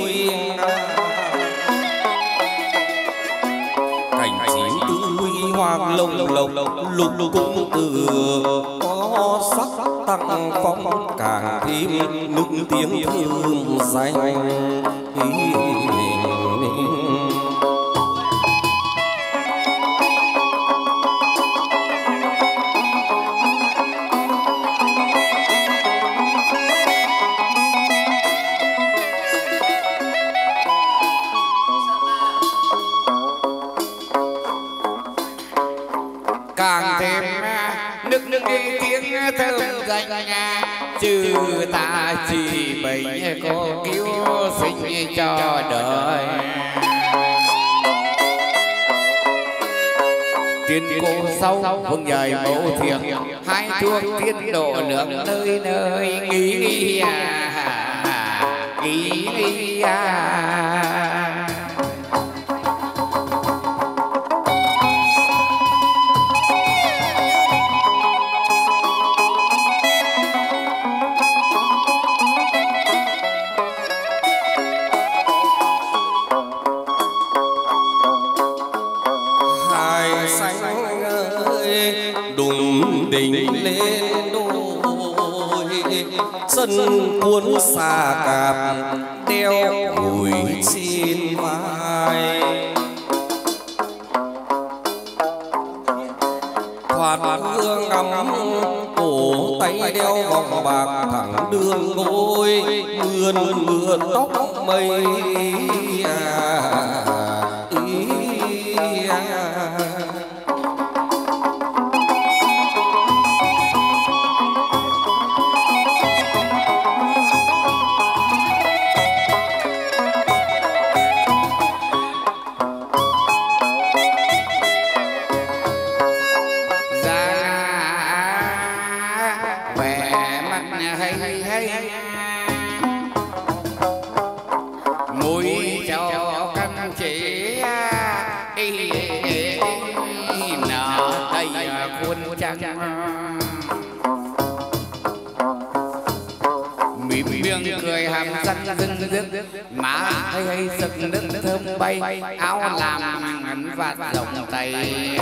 cảnh chín tươi hoang lồng lộng lục cũng từ có sắc tăng phong càng thêm nức tiếng thơm danh. càng thêm nước tiếng thơm danh chữ ta chỉ bệnh có cứu sinh cho đời. Tiên cô sâu vương dời mẫu thiền hai thuốc tiên độ nước nơi nơi nghĩ đỉnh lên đôi sân cuốn xà cạp đeo gùi trên vai thoạt hương ngắm cổ tay đeo vòng bạc thẳng đường ngôi mượn tóc mây cười hàm răng rưng má hay sực nước thơm bay áo làm ngắn vạt rộng tay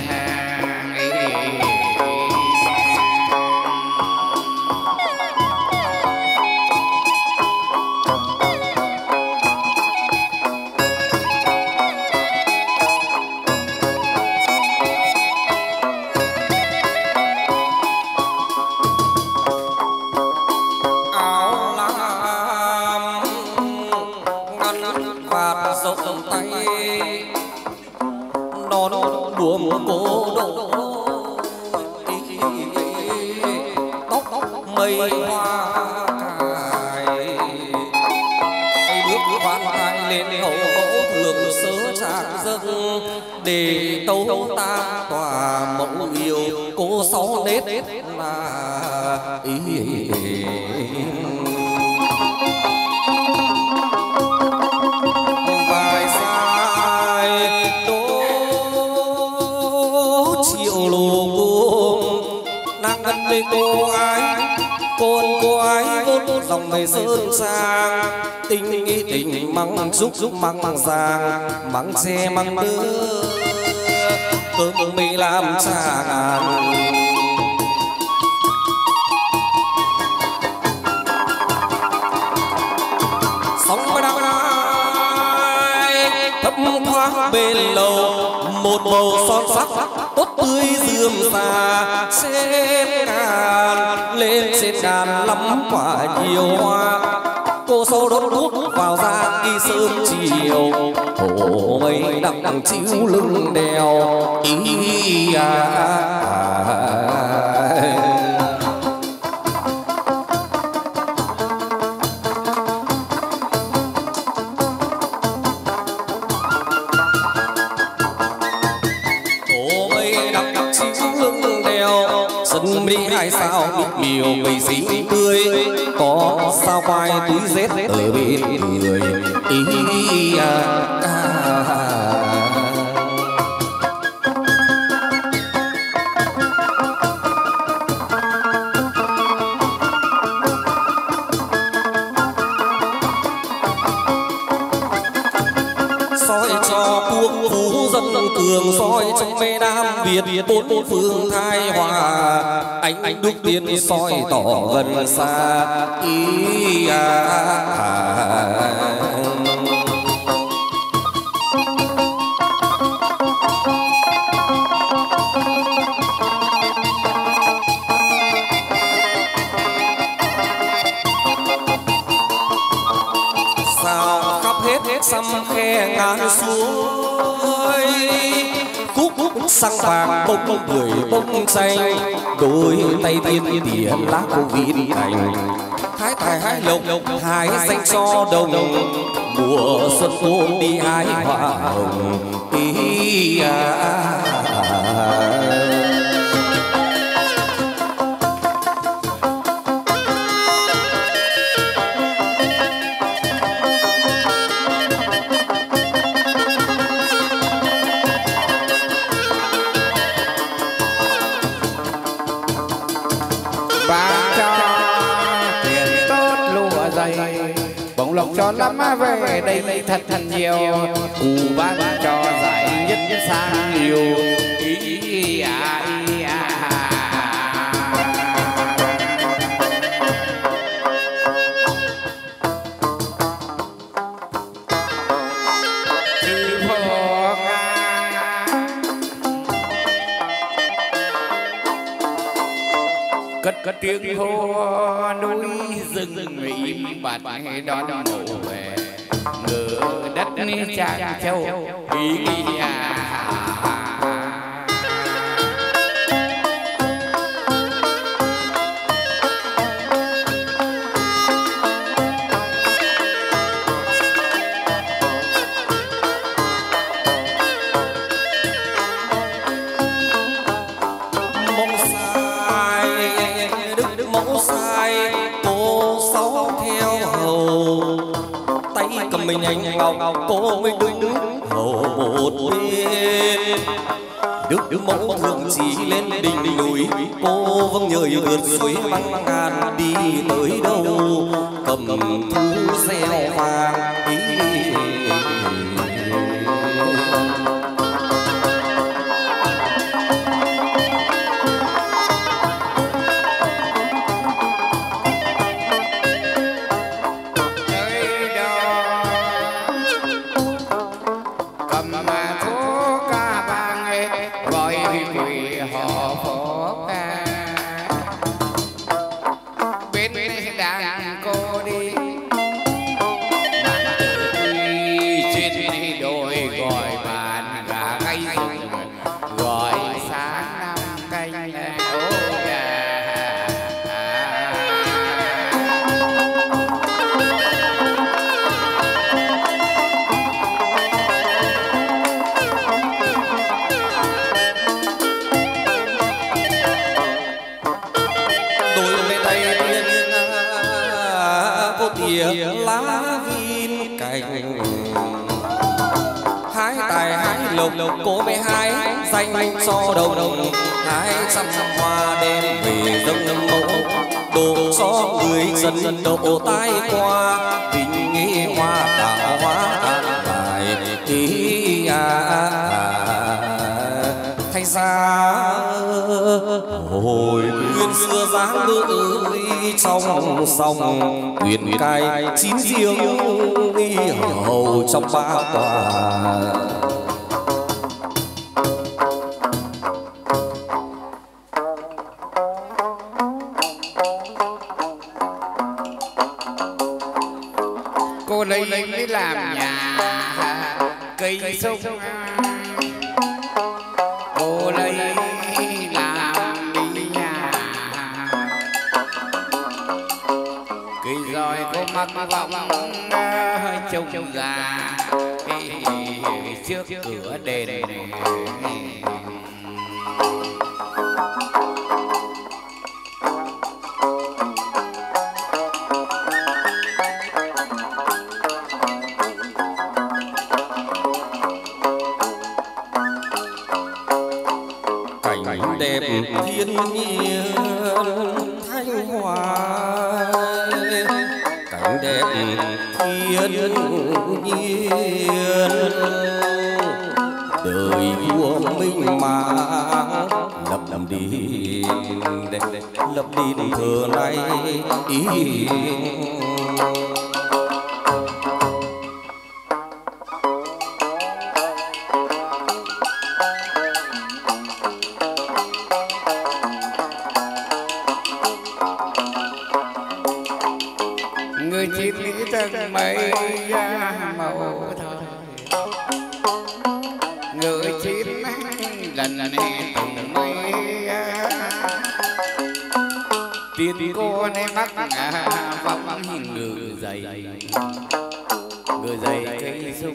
buồm cô đổ tóc mây hoa cài bước vạn cài lên hậu mẫu thường sớ trạng dâng để tấu ta tòa mẫu yêu cô sáu nết là cô ái vốn dòng người sơn sang tình ý tình măng giúp măng giang măng xe măng đưa cơm mì làm trà ngàn sóng đau đai thấp thoáng bên lầu một màu son sắc tốt tươi rườm rà trên đàn lên trên đàn lắm quả nhiều hoa cô sâu đốt thuốc vào ra đi sớm chiều thổ mây đặng chiếu lưng đèo ý sân mỹ hai sao biết nhiều mây xí tươi có sao quai túi rết ở bên người ý soi cho quốc phú dân cường soi trong mê nam Việt bốn phương thái hòa ánh đúc tiên soi tỏ gần xa ý sao khắp hết xăm khe ngàn suối cúc sang vàng bông bưởi bông xanh đôi tay tiên tiền lá cô vịn thành hái tài hái lộc hái xanh cho đồng mùa xuân ôm đi hái hoa hồng ý lộc cho lắm về đây thật nhiều cụ ban cho giải nhất sang nhiều ý cất tiếng hô núi rừng im bặt đón mộ về ngựa đất Tràng Châu ý mình anh ngọc cô mới đứng hầu một bên đức mẫu thường chỉ lên đỉnh núi cô vâng nhời vượt suối băng ngàn đi tới đâu cầm thu reo vàng lá vin cành hái tài hái lộc cô mới hái danh cho đồng hái trăm hoa đem về dâng mẫu đồ cho người dân độ tai qua tình nghĩa hoa tạo hóa an bài ý thay ra hồi nguyên xưa dáng ngự trong sông huyền cai chín riêng hầu trong ba tòa cô lấy mới làm nhà cây sông, cô lấy làm đi nhà cây roi cô mặc vọng trông già trước cửa đền. Cảnh đẹp thiên nhiên thanh hoa, cảnh đẹp thiên nhiên đời vua minh mãn, lập đền thờ này người chiến lý tầng mây màu thời, người chiến lần này tầng mây tiên cô này mắc vọng hình người dày cây sung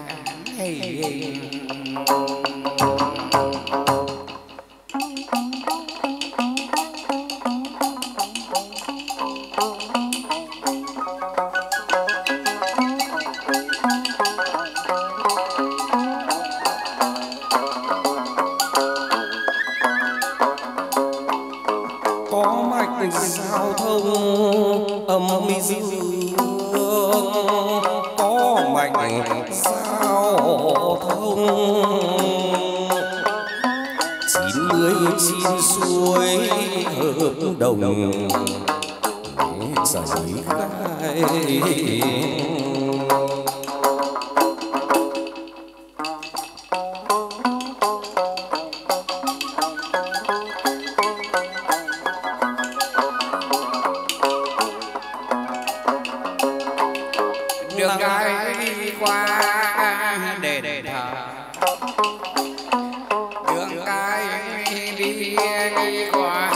có mạch giao thông âm dương, có mạch giao thông 99 suối hợp đồng giải khai. đường cái đi qua đền thờ, đường cái đi qua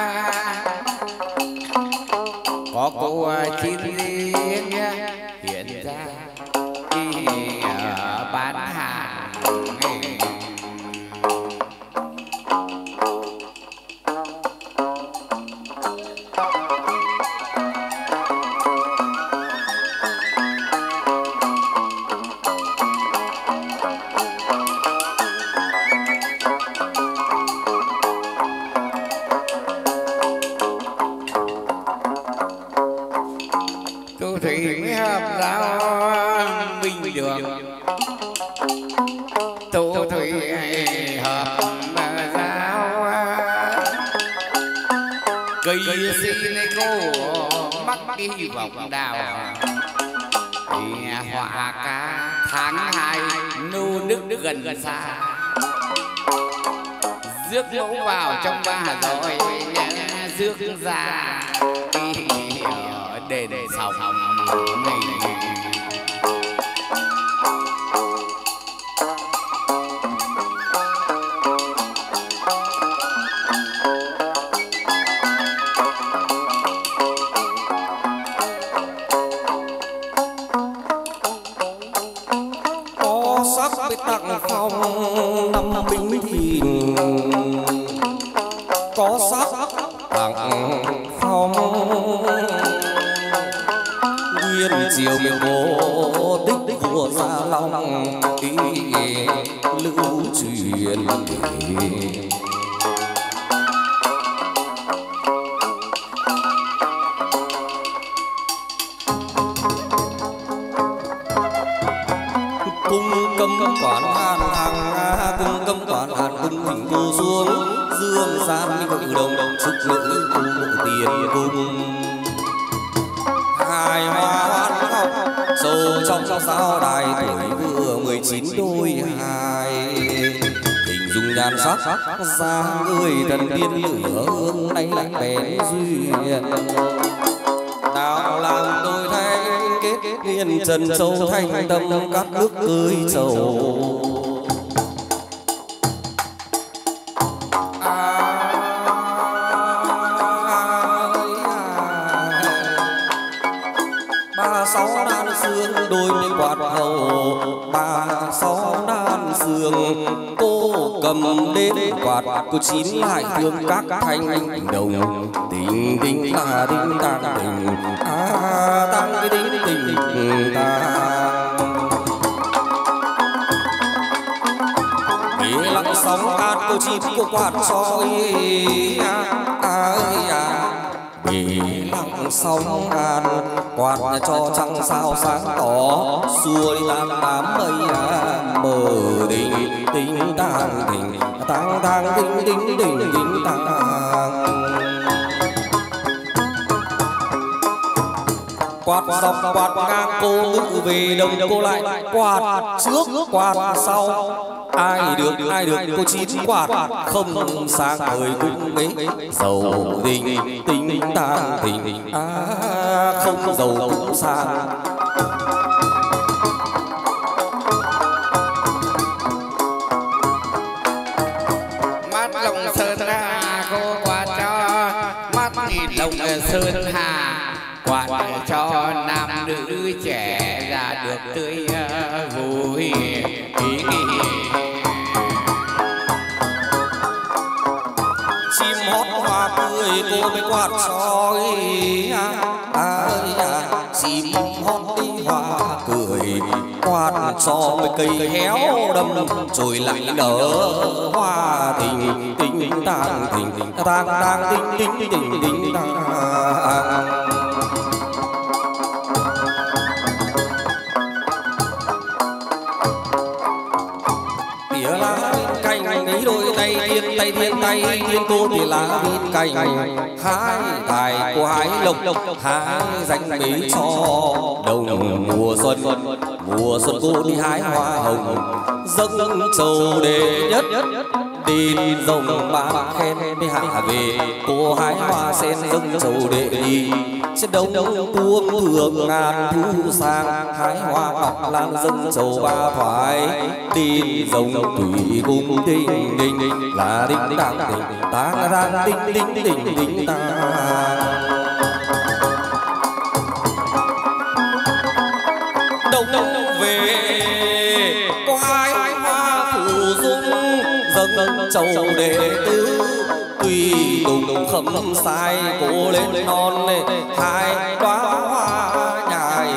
có cô chín riêng hiện ra đi bán hàng. Tu thủy hợp giáo minh đường, tu thủy hợp giáo cây xin cô mắc đi vòng đào, họa ca tháng 2 nô nước gần xa, rước mẫu vào trong ba rồi rước ra đền sòng có sắc với tặng phong năm bính thìn, có sắc tặng phong nguyên triều miền vô tích vua Gia Long lưu truyền. Cung cấm quản hàn hàng, cung cấm quản hàn cung thỉnh cô xuống, dương gian cử đồng sức nữ cung mộ tiền cung. Hài hoa hoan học sâu trong sao đài, tuổi vừa 19 đôi hài, hình dung nhan sắc ra người thần tiên lửa hương nay lại bén duyên. Đạo làm tôi thấy kết duyên trần châu thanh tâm các nước ơi trầu. Sáu đan xương đôi mươi quạt hầu, 36 đan xương cô cầm đến quạt, cô chín lại thương các thanh đồng. Tình tình ta tình tang tình, tang cái tình tình ta. Bể lặng sóng át cô chín cô quạt soi, bể lặng sóng an quạt cho trăng sao sáng tỏ, xua đi làm đám mây mờ tình tình tang tình tang tang tình tình tình tình tang. Quạt dọc quạt ngang cô ngự về đồng, cô lại quạt trước quạt sau. Ai được cô chín quạt không sang thời cũng ấy. Giàu tình tình tang tình, không giàu cũng sang. Mắt lòng sơn hà cô quạt cho, mắt nhìn lòng sơn hà quạt cho nam nữ trẻ ra được tươi vui ý nghĩa. Chim hót hoa cười cô mới quạt soi, chim hót đi hoa cười quạt cho mấy cây héo đâm rồi lại nở hoa tình tình tang tình tang tang tình tình tình tình tang. Tỉa lá bên cạnh ấy đôi tay thiên cô tỉa lá bên cạnh. Hai tài của hai lộc hai danh mấy cho đồng. Mùa xuân cô đi hái hoa hồng, dâng trầu đệ nhất tin rồng ba khen đi hạ về. Cô hái hoa sen dâng trầu đệ nhì, trên đông tuông thượng ngàn thu sang. Hái hoa ngọc lan dâng trầu ba thoại, tin rồng thủy cung tinh đình là đinh tang tình tang tang đinh đinh đinh đinh tang. Đông về có hái hoa phủ dung, dâng trầu đệ tứ tùy tùng khâm sai. Cô lên non hai đóa hoa nhài,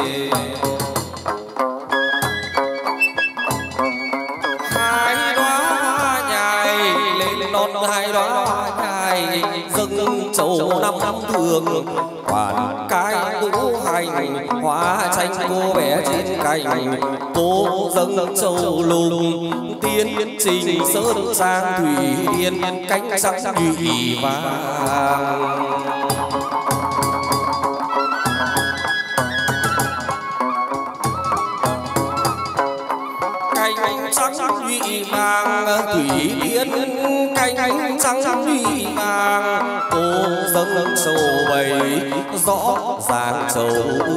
hai đóa hoa nhài lên non hai đóa hoa nhài. Dâng trầu năm thường hoàn cái ngũ hành, hoa tranh cô bé trên cành. Cô dâng trầu lùng tiến trình sơn trang thủy tiên, cánh trắng nhụy vàng. Cánh trắng nhụy vàng thủy tiên, cánh trắng nhụy vàng. Cô dâng trầu bày rõ ràng trầu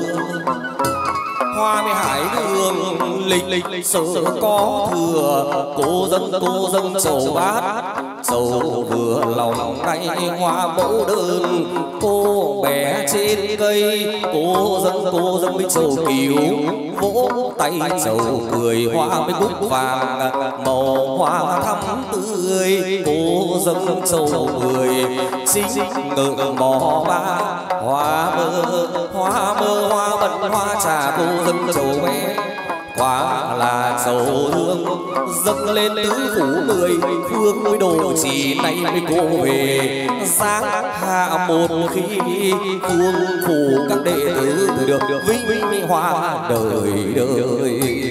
hoa mới hải đường lịch sử có thừa. Cô dâng trầu bát trầu vừa lòng tay hoa mẫu đơn. Cô bé trên cây cô dâng với trầu kiều, vỗ tay trầu cười hoa với bút vàng màu hoa thắm tươi. Cô dâng trầu cười xinh ngượng mò ba hoa mơ hoa bận hoa trà. Cô dâng trầu bé quả là trầu hương, dâng lên tứ phủ mười phương mới đồ chỉ nay mới cô về. Sáng hạ một khi phương phủ các đệ tử được vinh hoa đời đời.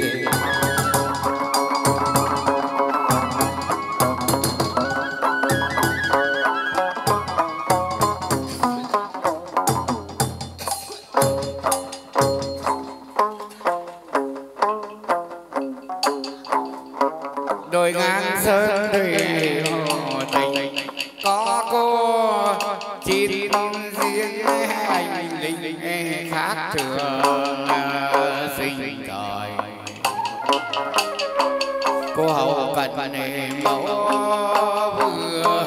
đồi ngang sơn thủy hồ tình có cô chín riêng hành linh khác thường. vận mẫu vừa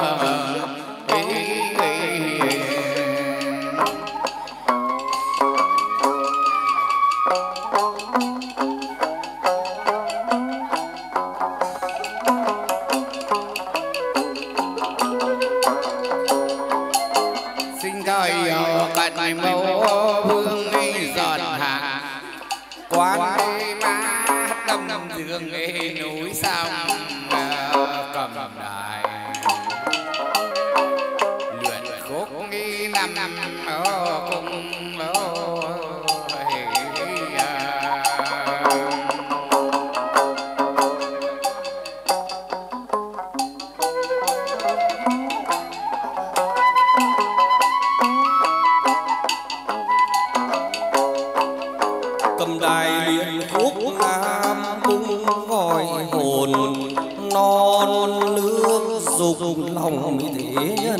sinh thời cận mẫu vương giọt hạ quan má đông dương núi sông cầm đài luyện khúc năm cung cầm đài luyện khúc nam cung gọi hồn non nước dục lòng thế nhân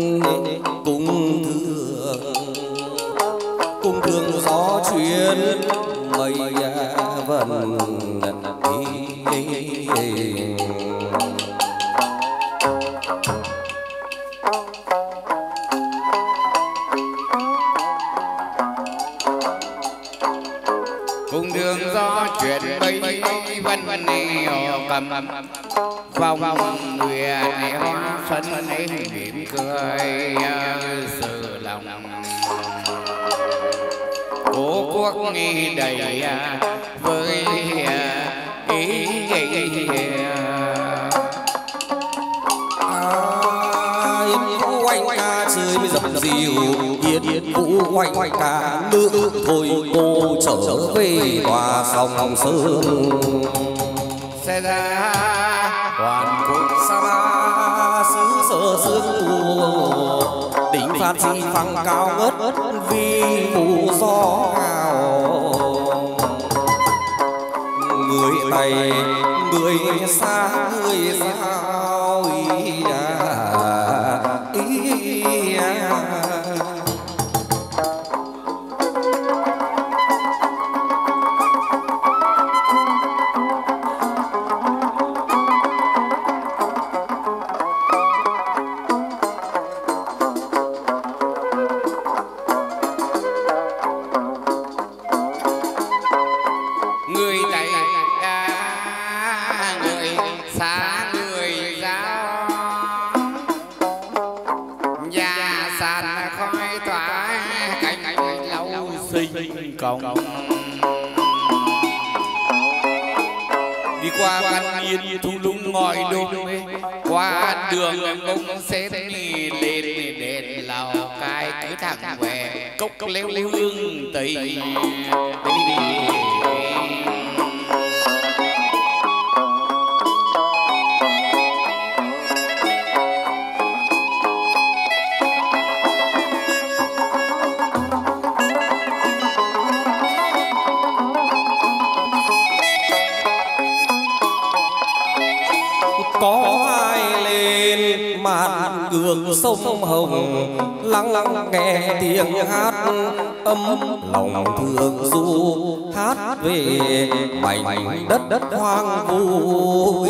cung thường gió chuyên mây vần cùng đường gió chuyển mây vân cầm vòng nguyện hoa xuân mỉm cười sự lòng cố quốc đầy với ý quanh ca chơi mới dập dìu yên vũ quanh ca nữ thôi cô trở về tòa sông sơn sẽ ra hoàn quốc sa ba xứ sở sương mù đỉnh phát chi phăng cao ngất vì mù gió cao người Tây người xa người sao người Tây người xa người giao nhà sàn khói tỏa cánh lâu sinh cộng đi qua văn yên thu lũng ngòi đôi qua đường bông xếp lên đèn Lào Cai cứ thẳng về cốc leo hương tây có ai lên màn gương sông Hồng lắng nghe tiếng hát âm lòng thương du hát về mảnh đất hoang vu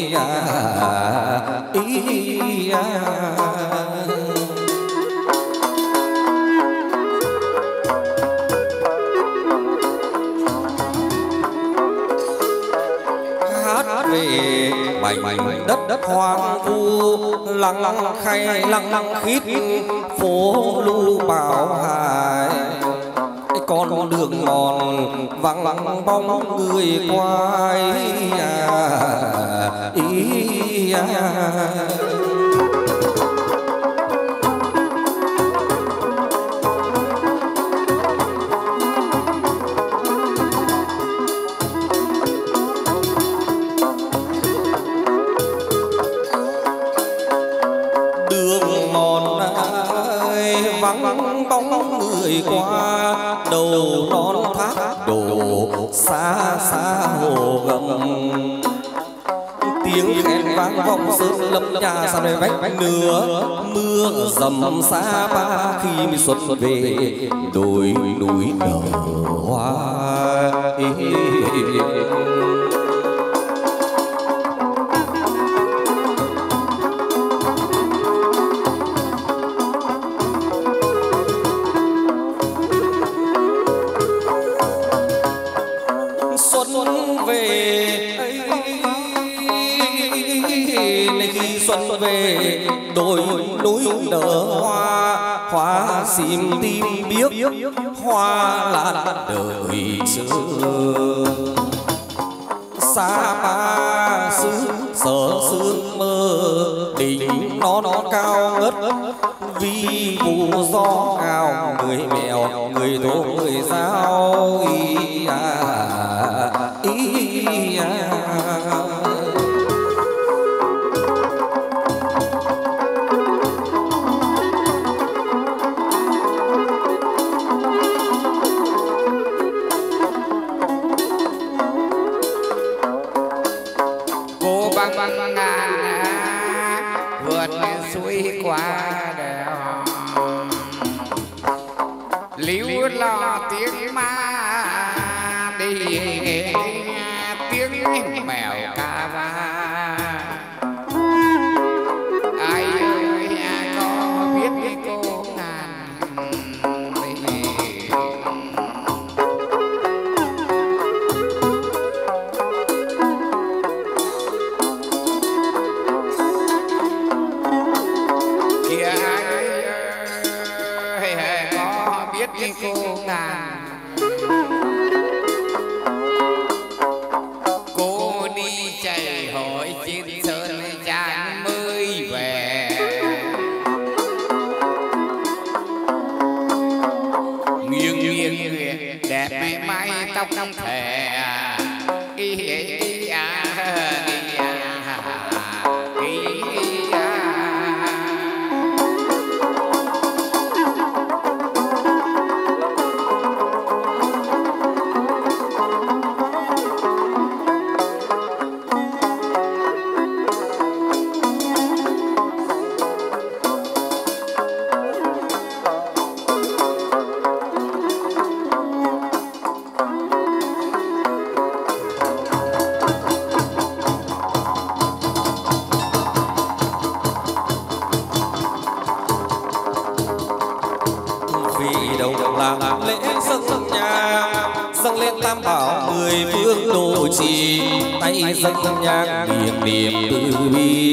về mảnh đất hoang vu lăng khay lăng khít phố lu bảo hải con đường mòn vắng bóng người qua vắng bóng người qua đầu non thác đổ xa xa hồ gầm tiếng khen vang vọng sơn lâm nhà sao đây vách nửa mưa dầm xa ba khi mới xuân về đồi núi nở hoa về đồi núi nở hoa, hoa xìm tim biếc hoa lan đời xưa. Sapa xứ sở sương mơ, đỉnh nó cao ngất vi vụ gió cao. Người mèo người tố người giao ý băng ngàn vượt suối qua đèo, líu lo tiếng ma đi tiếng mèo ca vang. Ai ơi có biết cái cô ngàn cái cô ngàn. Cô đi chạy hỏi trên sơn trang mới về, nghiêng nghiêng đẹp mái tóc trong thẻ dâng lên tam bảo mười phương độ trì, tay dâng nhang niệm niệm từ bi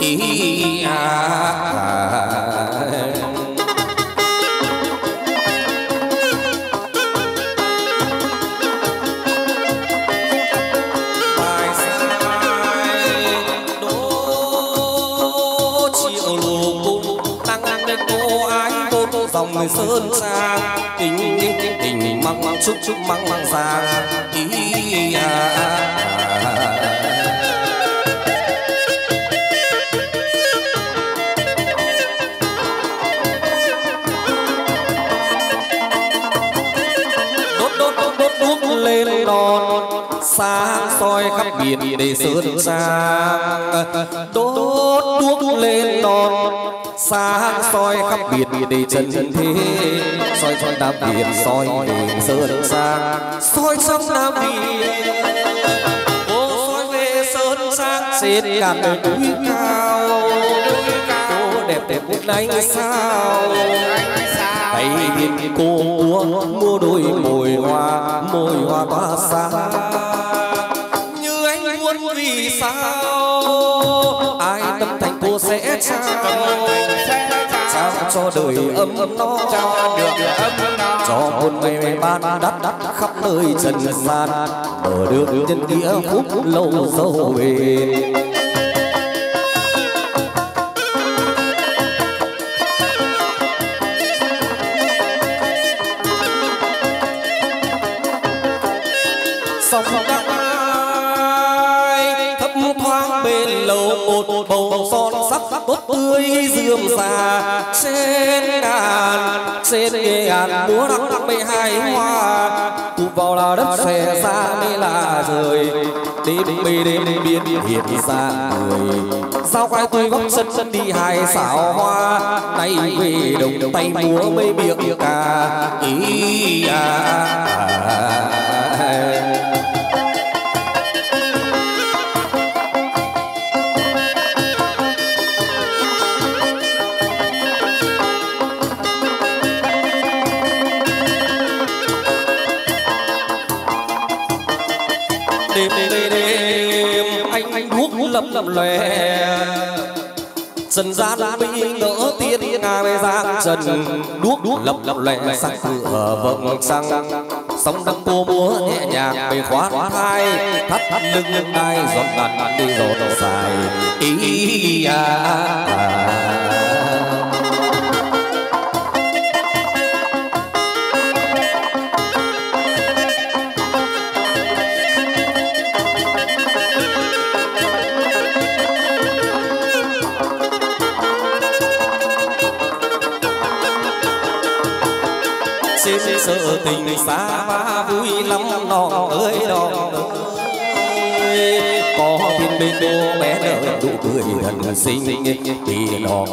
bài sai đố triệu lục cung tăng lên cô ái tôn dòng người sơn trang tình măng chúc măng giang đốt lên đòn sáng soi khắp biển để sơn trang. Đốt đuốc lên đòn sáng soi khắp biển để trần thế, soi trong Nam Biển soi về sơn sang, soi trong Nam Biển soi về sơn sang. Trên cạn núi cao cô đẹp đẹp một ánh sao, tay biên cô mua đôi mồi hoa tỏa sáng. Như anh muốn vì sao ai tâm thành cô sẽ trao cho đời ấm no, cho một ngày ban đắt khắp nơi trần gian, ở được nhân nghĩa phúc lâu dâu bền. Sông ai thấp thoáng bên lầu một bầu son sắc tốt tươi rượm già. Trên nghề ngàn múa đăng 12 hoa, tụt vào là đất xòe ra mới là trời. Đêm biên hiện ra người, sao quay tôi góc chân đi hai xảo hoa. Nay về đồng tay múa mấy miệng ca đêm anh đuốc lấp lòe Trần gian mỹ ngỡ tiên ngài giang trần đuốc lập lòe sắc cửa vầng trăng sóng đâm cô múa nhẹ nhàng bề khoan thai thắt lưng đai giọt ngàn đi giọt dài ý sợ tình xa ba vui lắm non ơi non ơi có thiên bên cô bé nở nụ cười thần xinh thì non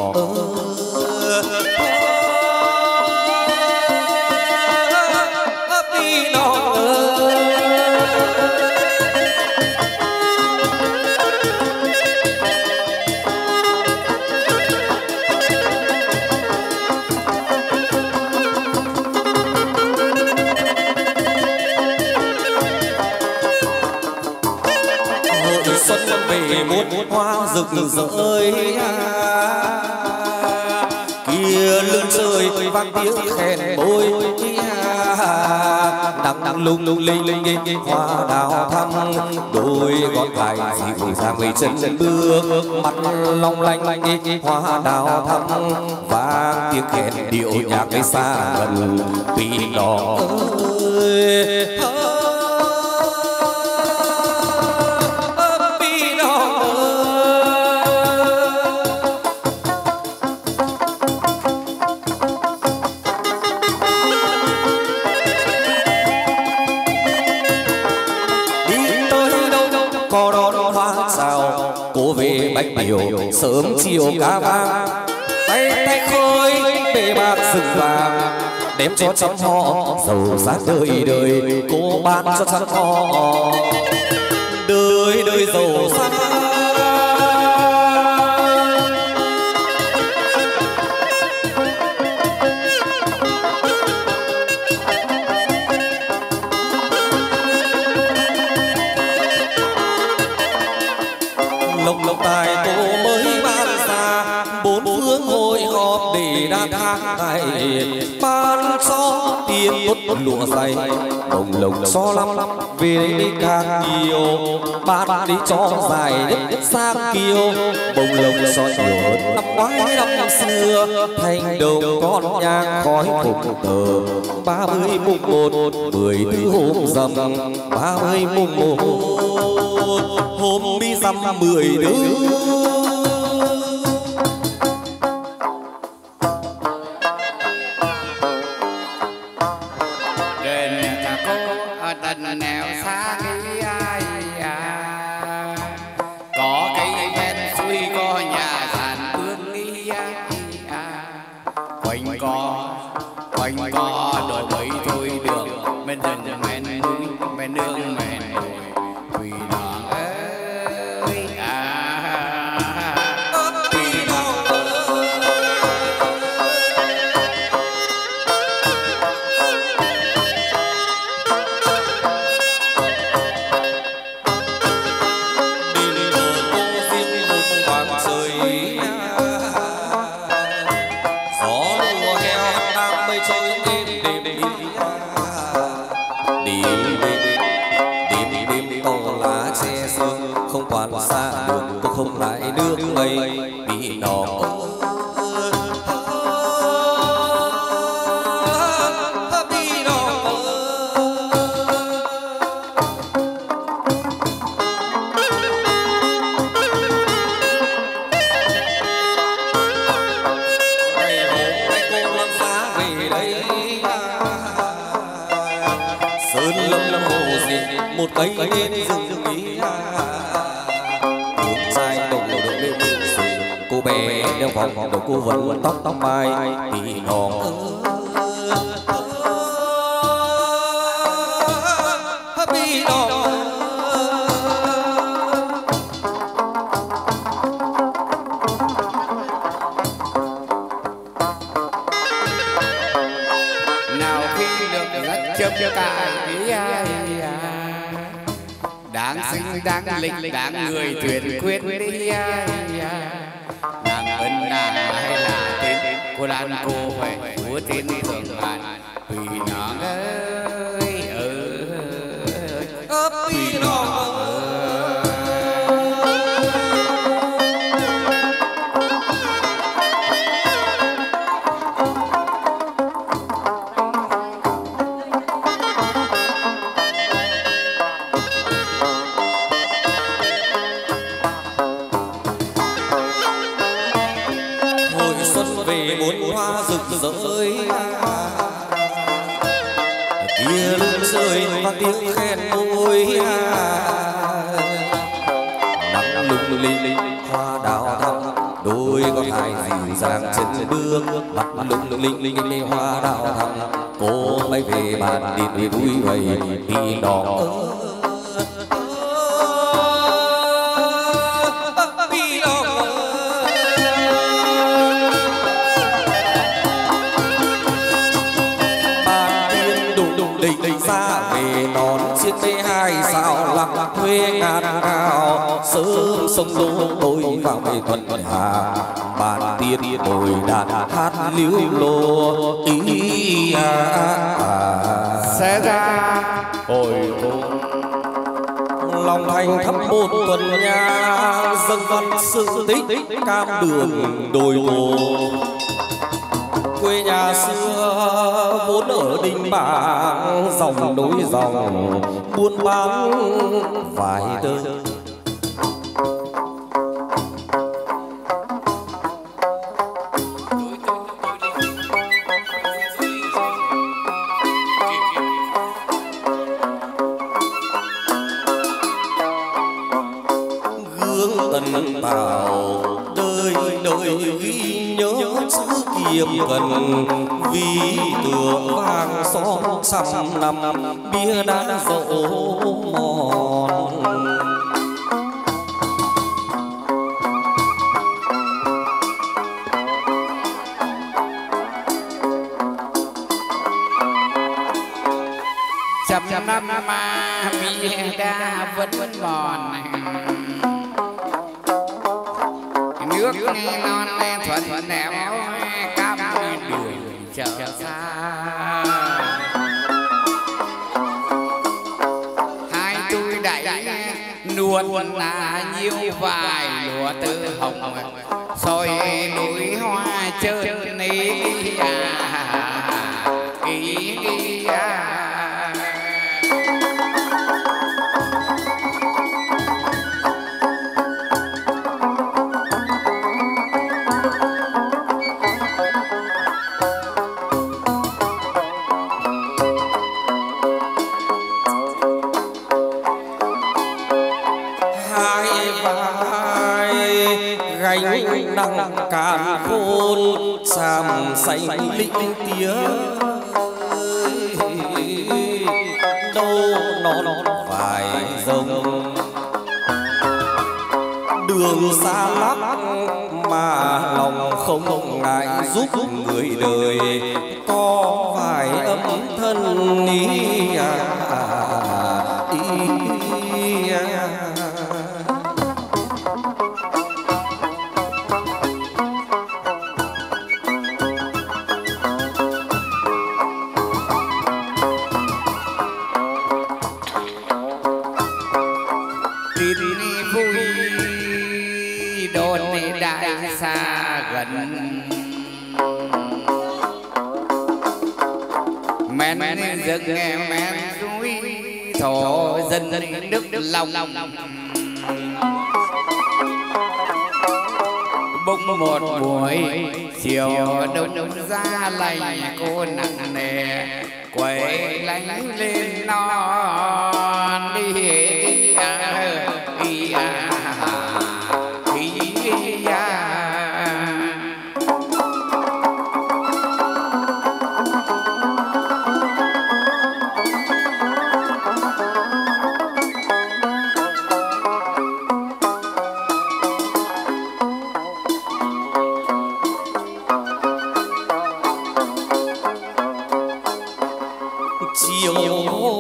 về muôn hoa rực rỡ kia lưng trời vang tiếng khen bôi đằng lung lung linh hoa đào thắm đôi gót dài dịu dàng người chân bước mặt long lanh hoa đào thắm vang tiếng khen điệu nhạc cái xa gần vì nó sớm chiều cá vàng tay tay khơi bề bạc rừng vàng đem cho trăm họ giàu sát đời đời cô ban cho trăm họ đời đời giàu sang lộc tài cô mới ban ra bốn phương hội họp để đa tháng ngày ban cho tiền tốt lụa dày đồng lộc cho lắm về đi càng nhiều ban đi cho dài nhất sang kiều bồng lộc cho nhiều hơn năm ngoái năm xưa thành đồng con nhang khói phục tờ 30 mùng 1 14 hôm rằm 30 mùng 1 hôm đi dăm 10 đứa nẻo xa nghĩ ai có cây ven suối có nhà sàn bước nghĩ quanh co đổi mấy thôi đường bên rừng men núi bên nương men đồi quỳ đỏ ơi quỳ đỏ không lại nước mây bị đỏ bị đỏ ngày hôm nay cô làm xa về đây sơn lâm hồ gì một cây bên rừng mỹ cô bé đeo vòng đầu cô vẫn tóc mai bị đỏ bị đỏ nào khi được rất chấm cả đáng xinh đáng lịch đáng người thuyền khuyên đi nàng Vân Đàn hay là tên cô Lan cô vậy của tên thường ngàn vì nó ơi vì nó rơi kia lưng rơi và tiếng khen môi nắng lung linh hoa đào thắm đôi con hai dịu dàng chân bước mặt lung linh mê hoa đào thắm cô bay về bàn điện vui vầy đi đỏ sao lặng thuê ngàn cao sớm sông lô tôi vào về thuận hà bàn tiên bồi đàn hát liễu lô ý sẽ ra hồi lòng thành thắm một tuần nha dân văn sự tích cam đường đồi ngô quê nhà xưa vốn ở Đình Bảng dòng nối dòng buôn bán vài tơ gương tần tào đời đời ghi nhớ chữ kiệm gần vì tượng vàng son trăm năm bia đá dỗ mòn trăm năm mà bia đá vẫn mòn nước non thuận nẻo cam đường chờ xa hai tôi đẩy nuôn là nhiêu vài lúa tư hồng soi núi hoa trơn ní gánh nặng càn khôn xàm xanh linh tía đâu non vài dòng đường xa lắm mà lòng không ngại giúp người đời có vài âm thân ý men rực nghe men suối thổ dân nước lòng bỗng một buổi chiều đông ra lành cô nặng nề quay lánh lên non đi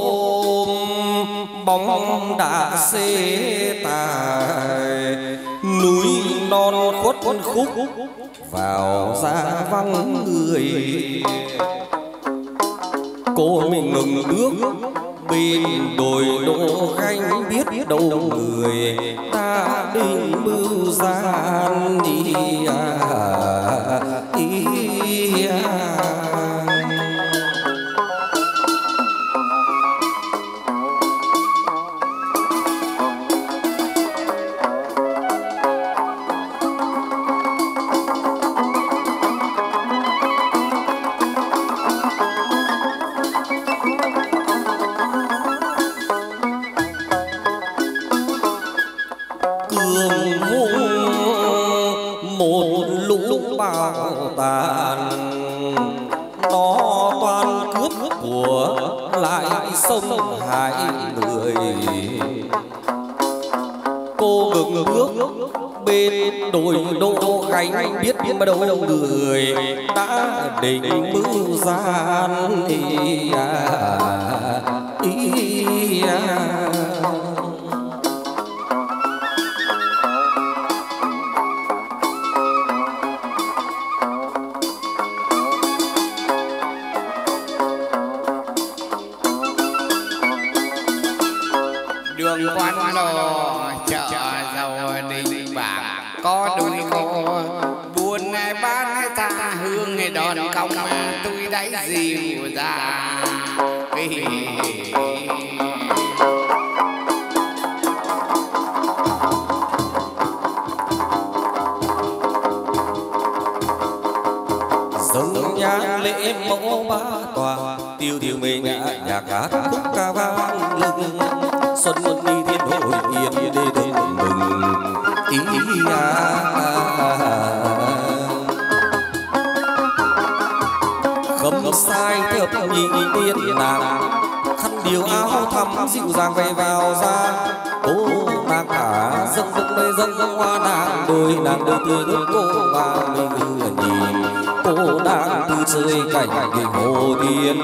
bóng đã xê tài núi non khuất khúc vào ra vắng người. Cô mình ngừng bước bên đồi đô khanh, biết đâu người ta định mưu gian đi sông hại người. Cô ngừng bước bên đồi đô khánh, biết mà đâu người đã định mưu gian có đôi cô buồn bán ta hương đòn công tôi đáy dịu ra dâng nhang lễ mẫu ba tòa, tiêu tiêu mê ngã nhạc hát khúc ca vang lưng. Xuân xuân đi thiên hội yên đê đê mừng khâm sai thập nhị tiên nàng, khăn điều áo thắm dịu dàng vầy vào ra. Cô nàng cả dâng dâng mây dâng hoa nàng đôi, nàng đôi tươi đôi cô và mình nhìn. Cô đang từ chơi cảnh đình hồ tiên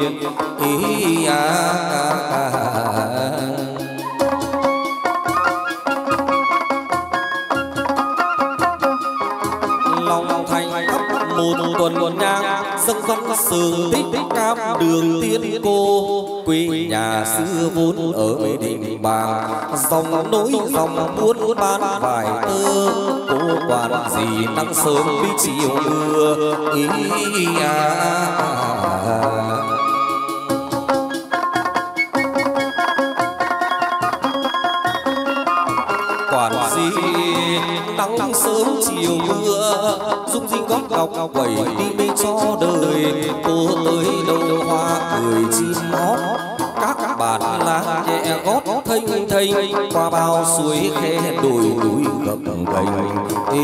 lòng thành thắp một tuần nhang, dâng văn sự tích cam đường tiên cô. Quê nhà xưa vốn ở Mê Đình Bàng, dòng nối dòng buôn bán vải tơ. Cô quản gì nắng sớm đi chiều mưa quản gì nắng sớm chiều mưa, dung dinh gót ngọc quẩy đi mê cho đời. Cô tới đâu hoa cười chim hót, các bản lá nhẹ gót thênh thênh qua bao suối khe đồi núi gập ghềnh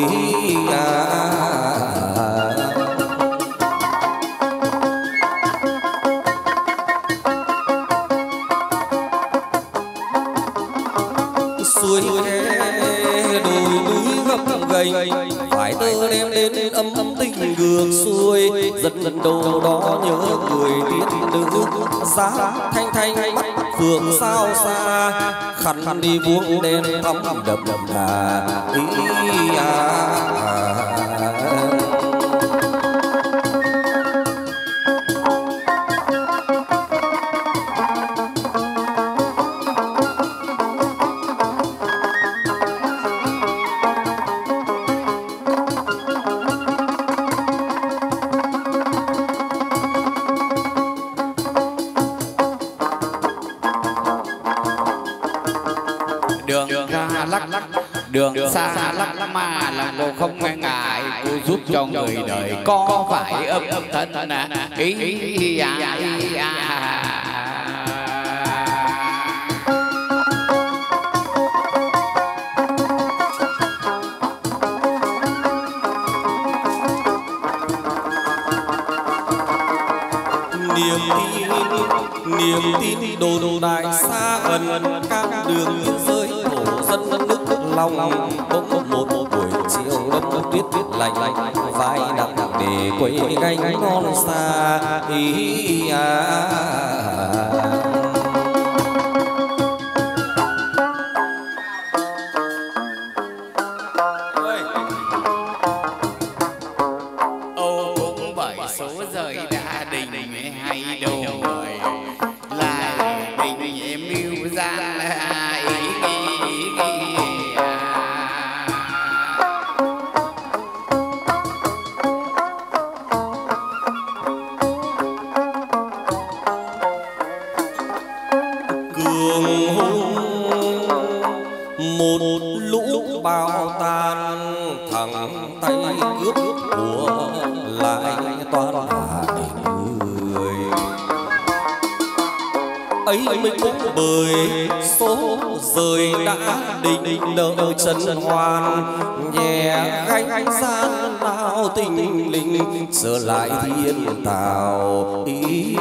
suối khe đồi núi gập ghềnh. Phải tơ đem đến âm tình ngược xuôi, dần đâu đó nhớ người tiên nữ. Giá thanh thanh mắt phượng sao xa, khăn đi vuông đen thắm đậm đà đường xa lắm mà là cô không ngại, cô giúp cho người đời có phải âm thân niềm tin đồn đại xa gần, các đường biên giới thổ dân nước lòng. Bỗng một buổi chiều đông tuyết lạnh vai nặng để quấy gánh non xa gian ý nghi cường hùng một lũ bao tan thẳng tay cướp của lại toán hạ người ấy mới cũng bởi số rời đã định nợ chân hoan nhẹ gánh gian lao tình linh trở lại thiên tào ý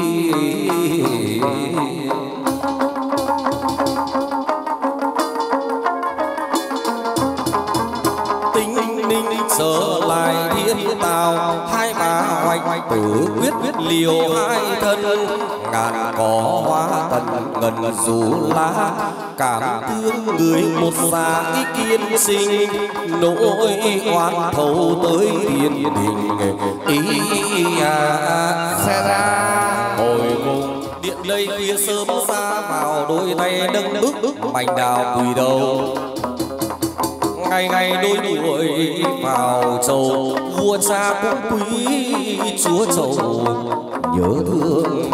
trở lại thiên tào hai bà hoạch tử quyết liều hai thân ngàn cỏ hoa tần ngần rủ lá cảm thương người một già ý kiên sinh nỗi oan thấu tới thiên đình ý xe ra hồi vùng điện lây khuya sớm ra vào đôi tay nâng bức mảnh đào quỳ đầu ngày ngày đôi đuổi vào chầu vua cha cũng quý chúa chầu nhớ thương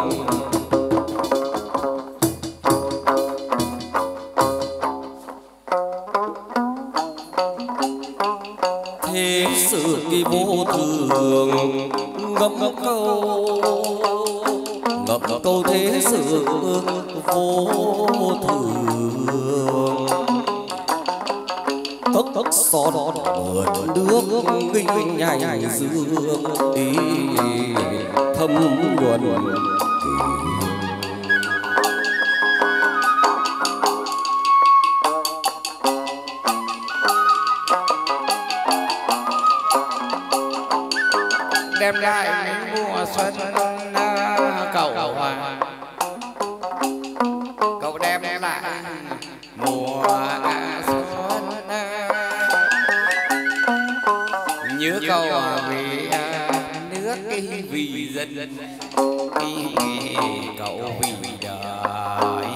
thế sự kỳ vô thường ngẫm câu thế sự vô thường tấc son mượn nước kinh nhảy dương ý thâm nhuần đem lại mùa xuân cầu hòa cậu đem lại mùa xuân nhớ câu vì nước vì dân cậu vì đời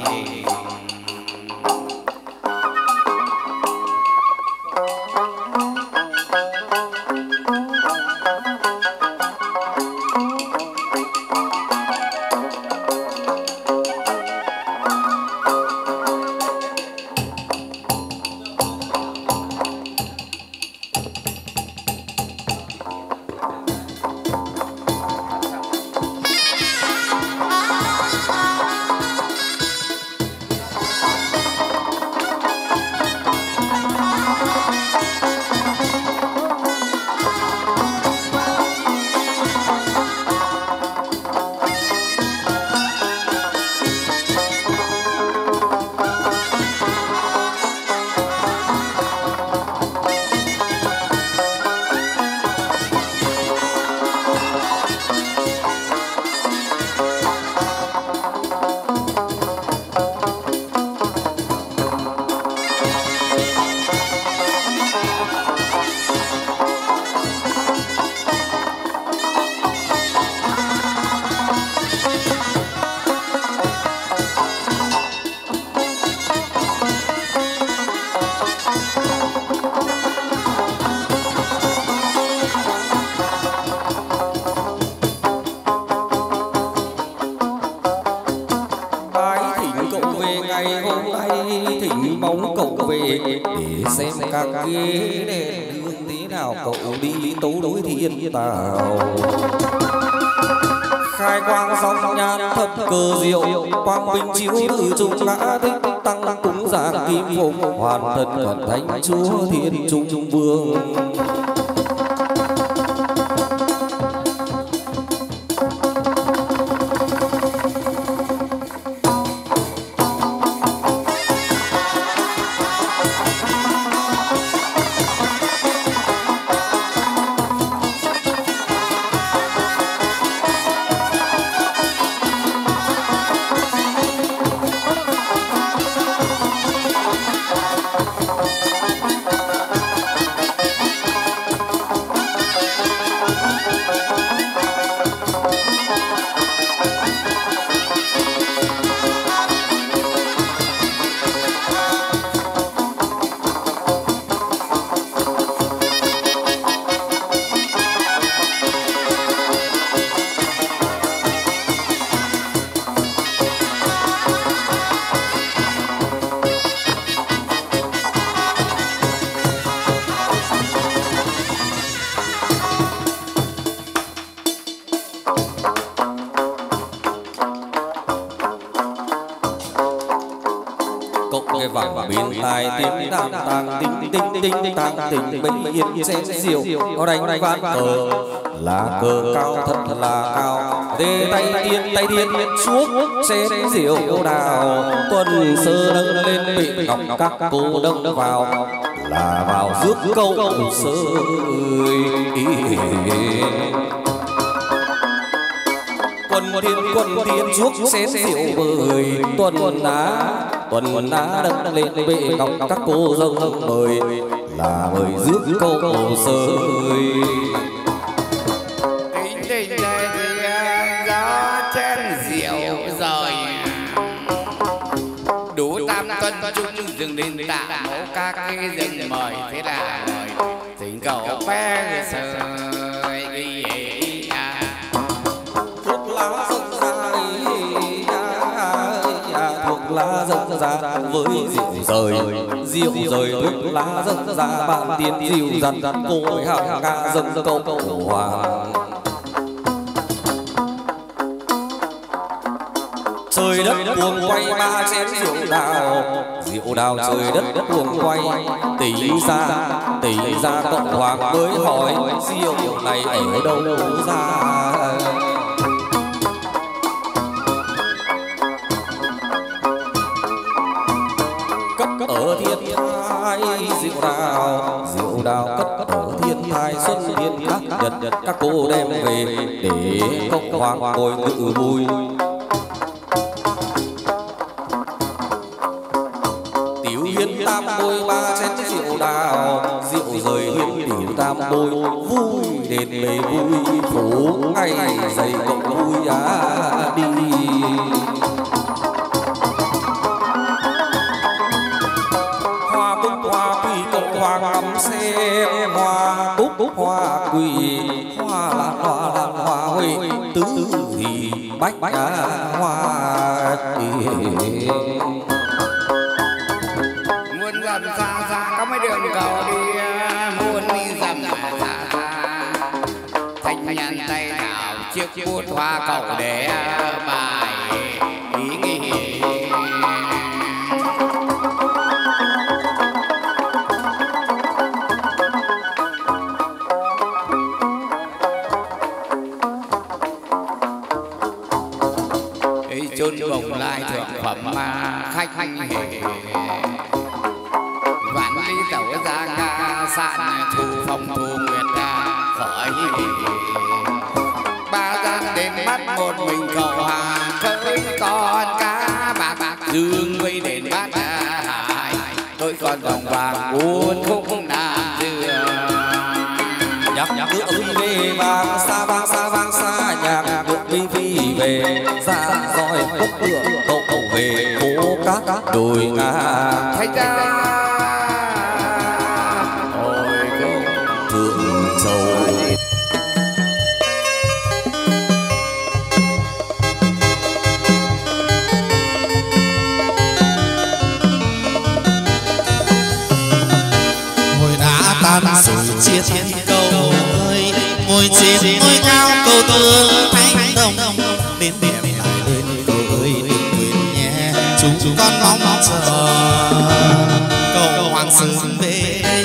xem các ghế đèn hương tí nào cậu đi tấu đối thiên tào khai quang song nhan thập cờ diệu quang minh chiếu từ trung ngã thích tăng cúng giảng kim phục hoàn thân cẩn thánh chúa thiên trung vương cái vàng bên tai tiếng tang tang tinh tinh tinh tang tinh bên yên xen diệu có đánh ván cờ là cờ cao thật là cao tê tay tiên xuống xen diệu đào tuần sơ nâng lên bị ngọc các cô đâm vào là vào rước câu sơ quân thiên chuốc xén rượu bời tuần ná đâm lên bệ ngọc các cô dâng mời là mời rước câu sơi tình này thì gió chén rượu rồi đủ tam tuần chung dừng lên tạ mẫu các cái dâng mời thế là mời tình cậu bé sơi lá dâng ra với rượu rời thuốc lá dâng ra bạn tiên dịu dằn cội hàng nga dâng câu hoàng trời đất cuồng quay ba chén rượu đào trời đất cuồng quay tỷ ra cộng hoàng mới hỏi rượu này ở đâu ra ở thiên thai rượu đào cất ở thiên thai xuân thiên các nhật các cô đem về để cộng hoàng ngồi ngự vui tiểu hiến tam bôi ba chén rượu đào rượu rời hiến tiểu tam bôi vui đền bề vui phố ngày dày cộng vui đi ngắm xem hoa cúc hoa quỳ hoa lan hoa huệ tứ thì bách hoa muốn dầm xa có mấy đường cầu đi muốn đi dầm xa thanh nhàn tay nào chiếc bút hoa cầu để bài ý nghĩ chôn bồng lai thượng phẩm mà khách hề vạn ly tẩu ra ca sạn thủ phong thu nguyệt khỏi ba gian đến bắt một mình cầu hàng khơi con cá bạc dương quay đến bắt hải tôi còn dòng vàng uốn khúc nam dừa nhắc cứ ơi về vàng xa nhạc được phi về ra roi cốc tượng cậu về phố các đồi ngà thay ra ôi thượng châu ngồi đã tan rồi chia thiên cầu ơi ngồi trên ngôi cao cầu tương thanh đồng đến đẹp lại lên cầu ơi đừng quên nhé chúng con mong chờ cầu hoàng sớm về đây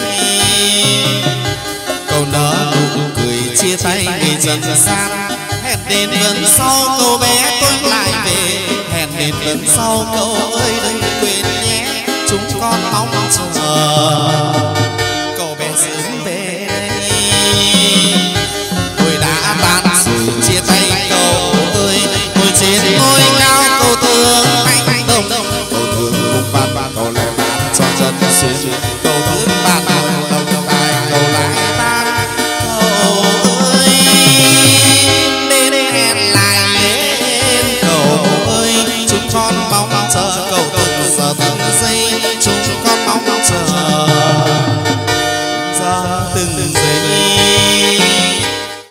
cầu nở nụ cười chia tay người dần gian hẹn đến lần sau cầu bé tôi lại về hẹn đến lần sau cầu ơi đừng quên nhé chúng con mong chờ cầu bé sớm về đây tôi đã tan rồi chia tay cầu ơi ngồi trên ngôi cao cầu thương anh đồng cầu thương cùng ban cầu lẻ ban cho dân xuống cầu thương ban đồng tài cầu lại ban cầu ơi đến hẹn lại đến cầu ơi chúng con mong chờ cầu từng giờ từng giây chúng con mong chờ giờ từng giây